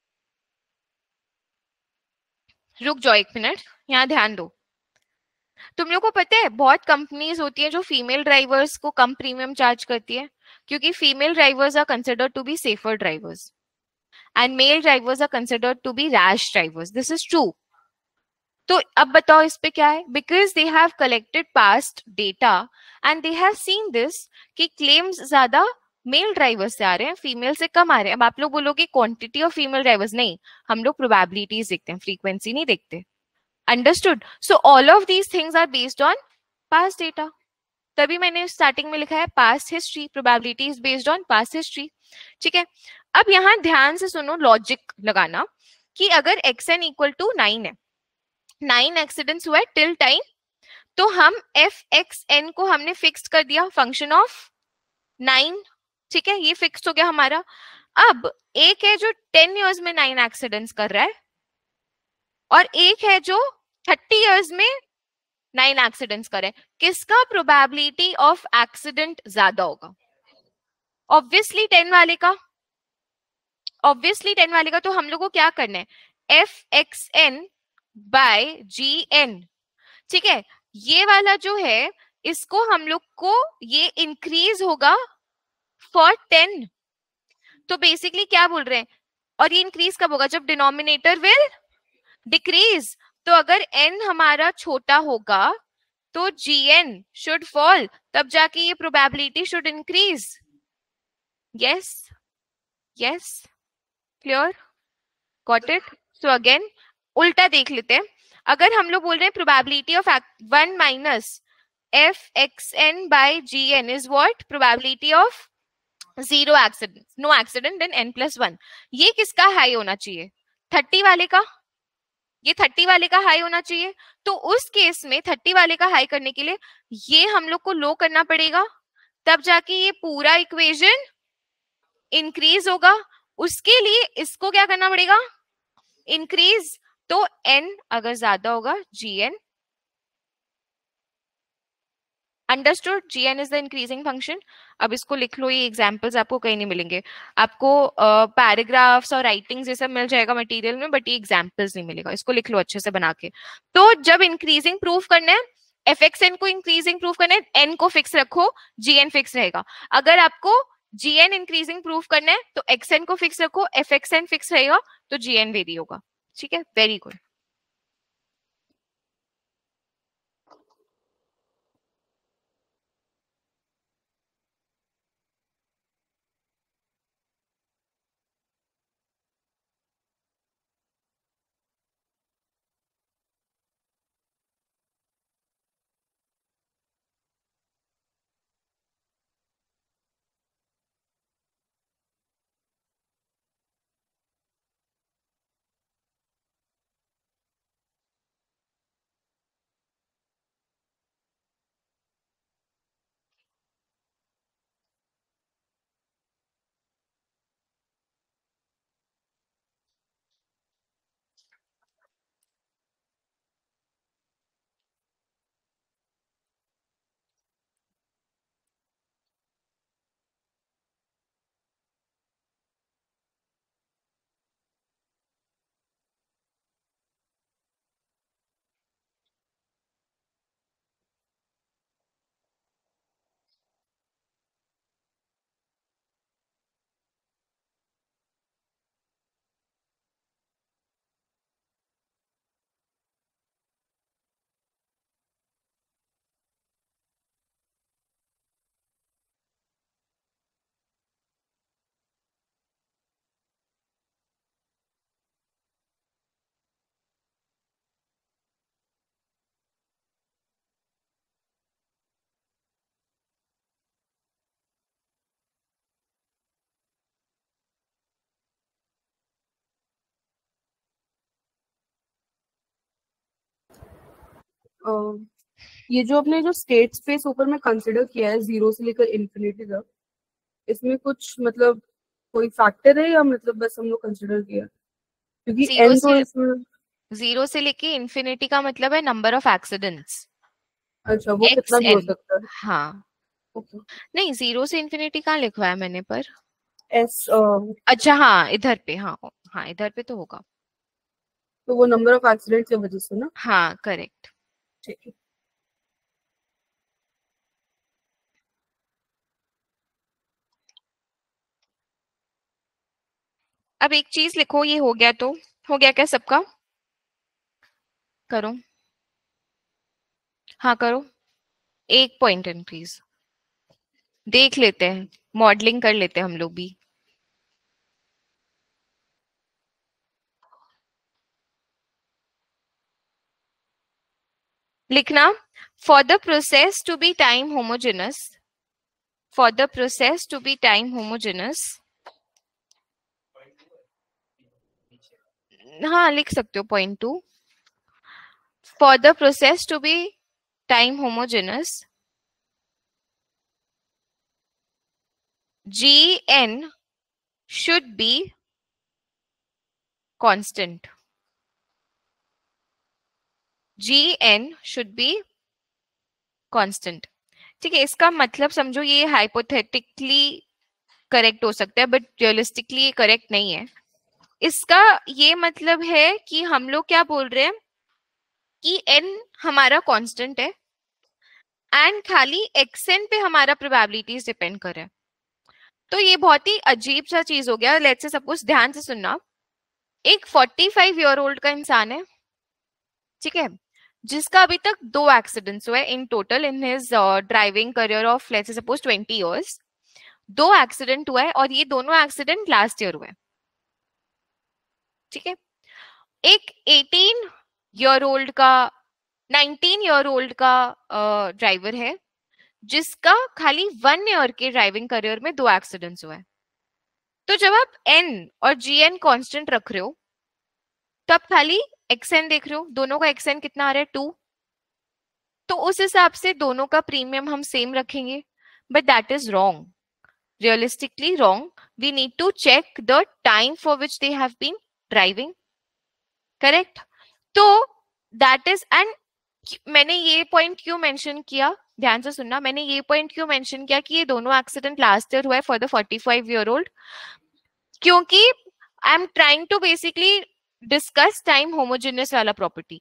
रुक जाओ एक मिनट, यहाँ ध्यान दो। तुम लोग को पता है बहुत कंपनीज होती है जो फीमेल ड्राइवर्स को कम प्रीमियम चार्ज करती है, क्योंकि female drivers are considered to be safer drivers and male drivers are considered to be rash drivers. This is true. तो अब बताओ इस पे क्या है? Because they have collected past data and they have seen this कि claims ज्यादा male drivers से आ रहे हैं, फीमेल से कम आ रहे हैं। अब आप लोग बोलोगे क्वांटिटी ऑफ फीमेल ड्राइवर्स, नहीं, हम लोग प्रोबेबिलिटीज देखते हैं, फ्रीक्वेंसी नहीं देखते। Understood? So all of these things are based on past data. तभी मैंने स्टार्टिंग में लिखा है past history, probability is based on past history, ठीक है। अब यहाँ ध्यान से सुनो लॉजिक लगाना कि अगर X N equal to nine है, नाइन एक्सीडेंट्स हुआ है टिल टाइम, तो हम एफ एक्स एन को हमने फिक्स कर दिया फंक्शन ऑफ नाइन, ठीक है, ये फिक्स हो गया हमारा। अब एक है जो टेन इयर्स में नाइन एक्सीडेंट्स कर रहा है और एक है जो थर्टी इयर्स में नाइन एक्सीडेंट्स कर रहा है। किसका प्रोबेबिलिटी ऑफ एक्सीडेंट ज्यादा होगा? ऑब्वियसली टेन वाले का, ऑब्वियसली टेन वाले का। तो हम लोग को क्या करना है? F X N by G N, ठीक है। ये वाला जो है इसको हम लोग को ये इंक्रीज होगा फॉर टेन। तो बेसिकली क्या बोल रहे हैं? और ये इंक्रीज कब होगा? जब डिनोमिनेटर विल डिक्रीज। तो अगर n हमारा छोटा होगा तो जी एन शुड फॉल, तब जाके ये probability should increase. yes yes clear got it. so again उल्टा देख लेते हैं. अगर हम लोग बोल रहे हैं probability of one minus F X N by G N is what probability of zero accident no accident then N plus one. ये किसका हाई होना चाहिए? थर्टी वाले का. ये थर्टी वाले का हाई होना चाहिए. तो उस केस में थर्टी वाले का हाई करने के लिए ये हम लोग को लो करना पड़ेगा, तब जाके ये पूरा इक्वेशन इंक्रीज होगा. उसके लिए इसको क्या करना पड़ेगा? इंक्रीज. तो n अगर ज्यादा होगा gn. Understood? gn is the increasing function. अब इसको लिख लो. ये एग्जांपल्स आपको कहीं नहीं मिलेंगे. आपको पैराग्राफ्स uh, और राइटिंग्स ये सब मिल जाएगा मटेरियल में, बट ये एग्जांपल्स नहीं मिलेगा. इसको लिख लो अच्छे से बना के. तो जब इंक्रीजिंग प्रूफ करना है, एफ एक्स एन को इंक्रीजिंग प्रूफ करना है, एन को फिक्स रखो, gn फिक्स रहेगा. अगर आपको gn इंक्रीजिंग प्रूफ करना है तो xn को फिक्स रखो, एफ एक्स एन फिक्स रहेगा, तो gn वेरी होगा. ठीक है, वेरी गुड. अ, ये जो अपने जो स्टेट स्पेस ऊपर में कंसिडर किया है जीरो से लेकर इन्फिनिटी तक, इसमें कुछ मतलब कोई फैक्टर है या मतलब बस हम लोग कंसिडर किया? क्योंकि जीरो n तो से इसमें जीरो से लेके इंफिनिटी का मतलब है नंबर ऑफ एक्सीडेंट्स. अच्छा वो कितना भी हो xn. सकता है. हाँ. ओके. नहीं, जीरो से इंफिनिटी कहाँ लिखवा है मैंने पर? एस अ, अच्छा हाँ, इधर पे. हाँ हाँ, इधर पे तो होगा. तो वो नंबर ऑफ एक्सीडेंट की वजह से ना. हाँ करेक्ट. ठीक है. अब एक चीज लिखो. ये हो गया तो हो गया क्या सबका? करो. हाँ करो. एक पॉइंट इंक्रीज देख लेते हैं, मॉडलिंग कर लेते हैं हम लोग भी. लिखना for the process to be time homogeneous. For the process to be time homogeneous. हाँ लिख सकते हो point two. For the process to be time homogeneous, gn should be constant. gn should be constant. ठीक है, इसका मतलब समझो ये हाइपोथेटिकली करेक्ट हो सकता है, बट रियलिस्टिकली ये करेक्ट नहीं है. इसका ये मतलब है कि हम लोग क्या बोल रहे हैं कि n हमारा कांस्टेंट है एंड खाली xn पे हमारा प्रोबेबिलिटीज डिपेंड कर रहा है. तो ये बहुत ही अजीब सा चीज हो गया. लेट्स से सपोज, ध्यान से सुनना, एक फोर्टी फाइव ईयर ओल्ड का इंसान है, ठीक है, जिसका अभी तक दो एक्सीडेंट्स हुए in total in his driving career of let's say suppose twenty years. दो एक्सीडेंट हुआ है और ये दोनों एक्सीडेंट लास्ट ईयर हुए, ठीक है। एक एटीन ईयर ओल्ड का नाइनटीन ईयर ओल्ड का ड्राइवर है जिसका खाली वन ईयर के ड्राइविंग करियर में दो एक्सीडेंट्स हुए हैं। तो जब आप एन और जी एन कॉन्स्टेंट रख रहे हो तो आप खाली एक्सएन देख रहे हो, दोनों का एक्सएन कितना आ रहा है, टू। तो उस हिसाब से दोनों का प्रीमियम हम सेम रखेंगे, but that is wrong, realistically wrong. We need to check the time for which they have been driving, correct. तो दैट इज, एंड मैंने ये पॉइंट क्यों मेंशन किया, ध्यान से सुनना, मैंने ये पॉइंट क्यों मेंशन किया कि ये दोनों एक्सीडेंट लास्ट ईयर हुआ है for the forty five year old, क्योंकि I am trying to basically discuss time homogeneous वाला प्रॉपर्टी।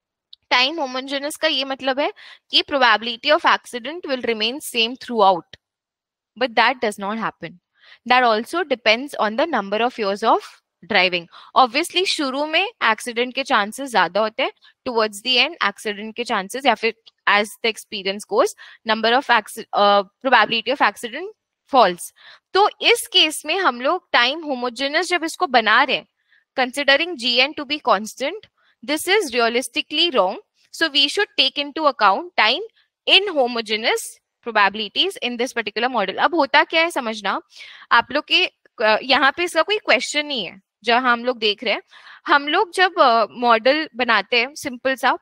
टाइम होमोजेनियस का ये मतलब है कि probability of accident will remain same throughout, but that does not happen. That also depends on the number of years of driving. Obviously शुरू में accident के chances ज्यादा होते हैं, टुवर्ड्स द एंड एक्सीडेंट के चांसेस, या फिर as the experience goes number of probability of accident falls. तो इस केस में हम लोग टाइम होमोजेनियस जब इसको बना रहे हैं, considering gn to be constant, this is realistically wrong, so we should take into account time in homogeneous probabilities in this particular model. अब होता क्या है समझना, आप लोग के यहाँ पे इसका कोई क्वेश्चन नहीं है जहां हम लोग देख रहे हैं। हम लोग जब मॉडल uh, बनाते हैं सिंपल सा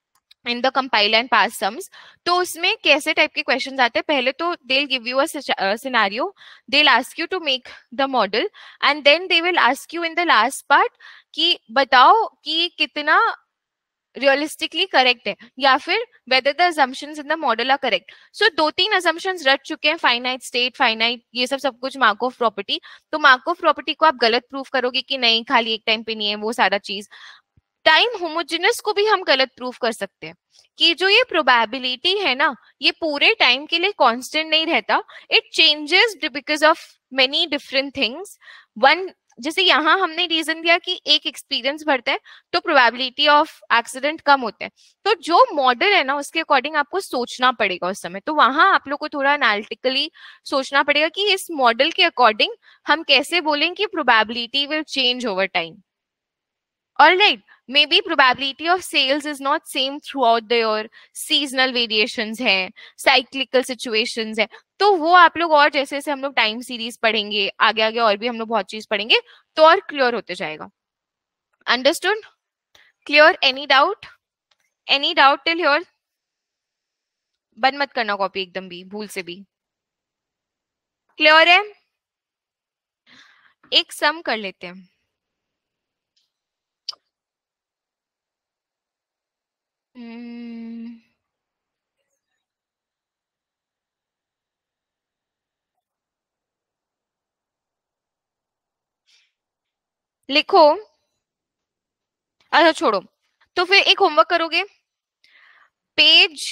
in the compile and pass sums, तो उसमें कैसे टाइप के क्वेश्चंस आते हैं, पहले तो they'll give you a scenario, they'll ask you to make the model, and then they will ask you in the last part कि बताओ कि कितना रियलिस्टिकली करेक्ट है, या फिर whether the assumptions in the model are correct. So दो तीन assumptions रट चुके हैं, फाइनाइट स्टेट, फाइनाइट, ये सब सब कुछ मार्कोव प्रॉपर्टी, तो मार्कोव प्रॉपर्टी को आप गलत प्रूफ करोगे कि नहीं खाली एक टाइम पे नहीं है वो सारा चीज। टाइम होमोजेनियस को भी हम गलत प्रूफ कर सकते हैं कि जो ये प्रोबेबिलिटी है ना, ये पूरे टाइम के लिए कांस्टेंट नहीं रहता, it changes because of many different things. One, जैसे यहाँ हमने रीजन दिया कि एक एक्सपीरियंस बढ़ता है तो प्रोबेबिलिटी ऑफ एक्सीडेंट कम होता है, तो जो मॉडल है ना उसके अकॉर्डिंग आपको सोचना पड़ेगा उस समय। तो वहां आप लोग को थोड़ा एनालिटिकली सोचना पड़ेगा कि इस मॉडल के अकॉर्डिंग हम कैसे बोलें कि probability will change over time. Alright, maybe probability of sales is not same throughout the year, seasonal variations हैं, cyclical situations है, तो वो आप लोग और जैसे जैसे हम लोग टाइम सीरीज पढ़ेंगे आगे आगे और भी हम लोग बहुत चीज पढ़ेंगे तो और क्लियर होते जाएगा। Understood? Clear? Any doubt? Any doubt till here? बंद मत करना कॉपी एकदम भी, भूल से भी। क्लियर है? एक सम कर लेते हैं। Hmm. लिखो, अच्छा छोड़ो, तो फिर एक होमवर्क करोगे, page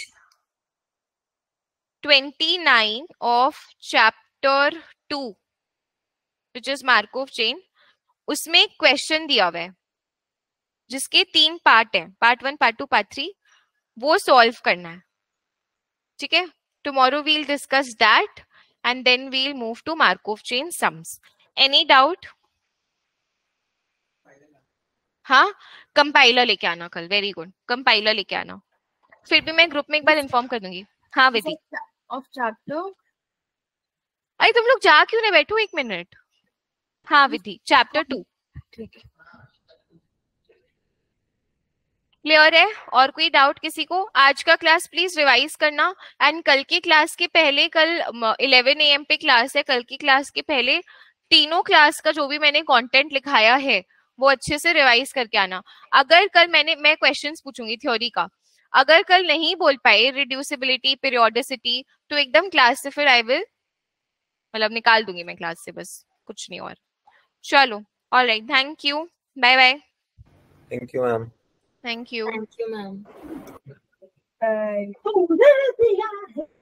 twenty nine of chapter two which is Markov chain, उसमें एक क्वेश्चन दिया हुआ है जिसके तीन पार्ट हैं, part one, part two, part three, वो सॉल्व करना है, ठीक है। Tomorrow we'll discuss that and then we'll move to Markov chain sums. Any doubt? हाँ, कंपाइलर लेके आना कल, वेरी गुड, कंपाइलर लेके आना, फिर भी मैं ग्रुप में एक बार इन्फॉर्म कर दूंगी। हाँ विधि, ऑफ चैप्टर, अरे तुम लोग जा क्यों नहीं बैठो, एक मिनट। हाँ विधि, चैप्टर टू, ठीक है। क्लियर है? और कोई डाउट किसी को? आज का क्लास प्लीज रिवाइज करना, एंड कल की क्लास के पहले, कल इलेवन ए एम पे क्लास है, कल की क्लास के पहले तीनों क्लास का जो भी मैंने कंटेंट लिखाया है वो अच्छे से रिवाइज करके आना। अगर कल मैंने मैं क्वेश्चंस पूछूंगी थ्योरी का, अगर कल नहीं बोल पाए रिड्यूसिबिलिटी, पीरियोडिसिटी, तो एकदम क्लास से फिर आई विल मतलब निकाल दूंगी मैं क्लास से, बस कुछ नहीं और। चलो, alright, thank you, bye bye. Thank you ma'am. Thank you, thank you ma'am. Bye.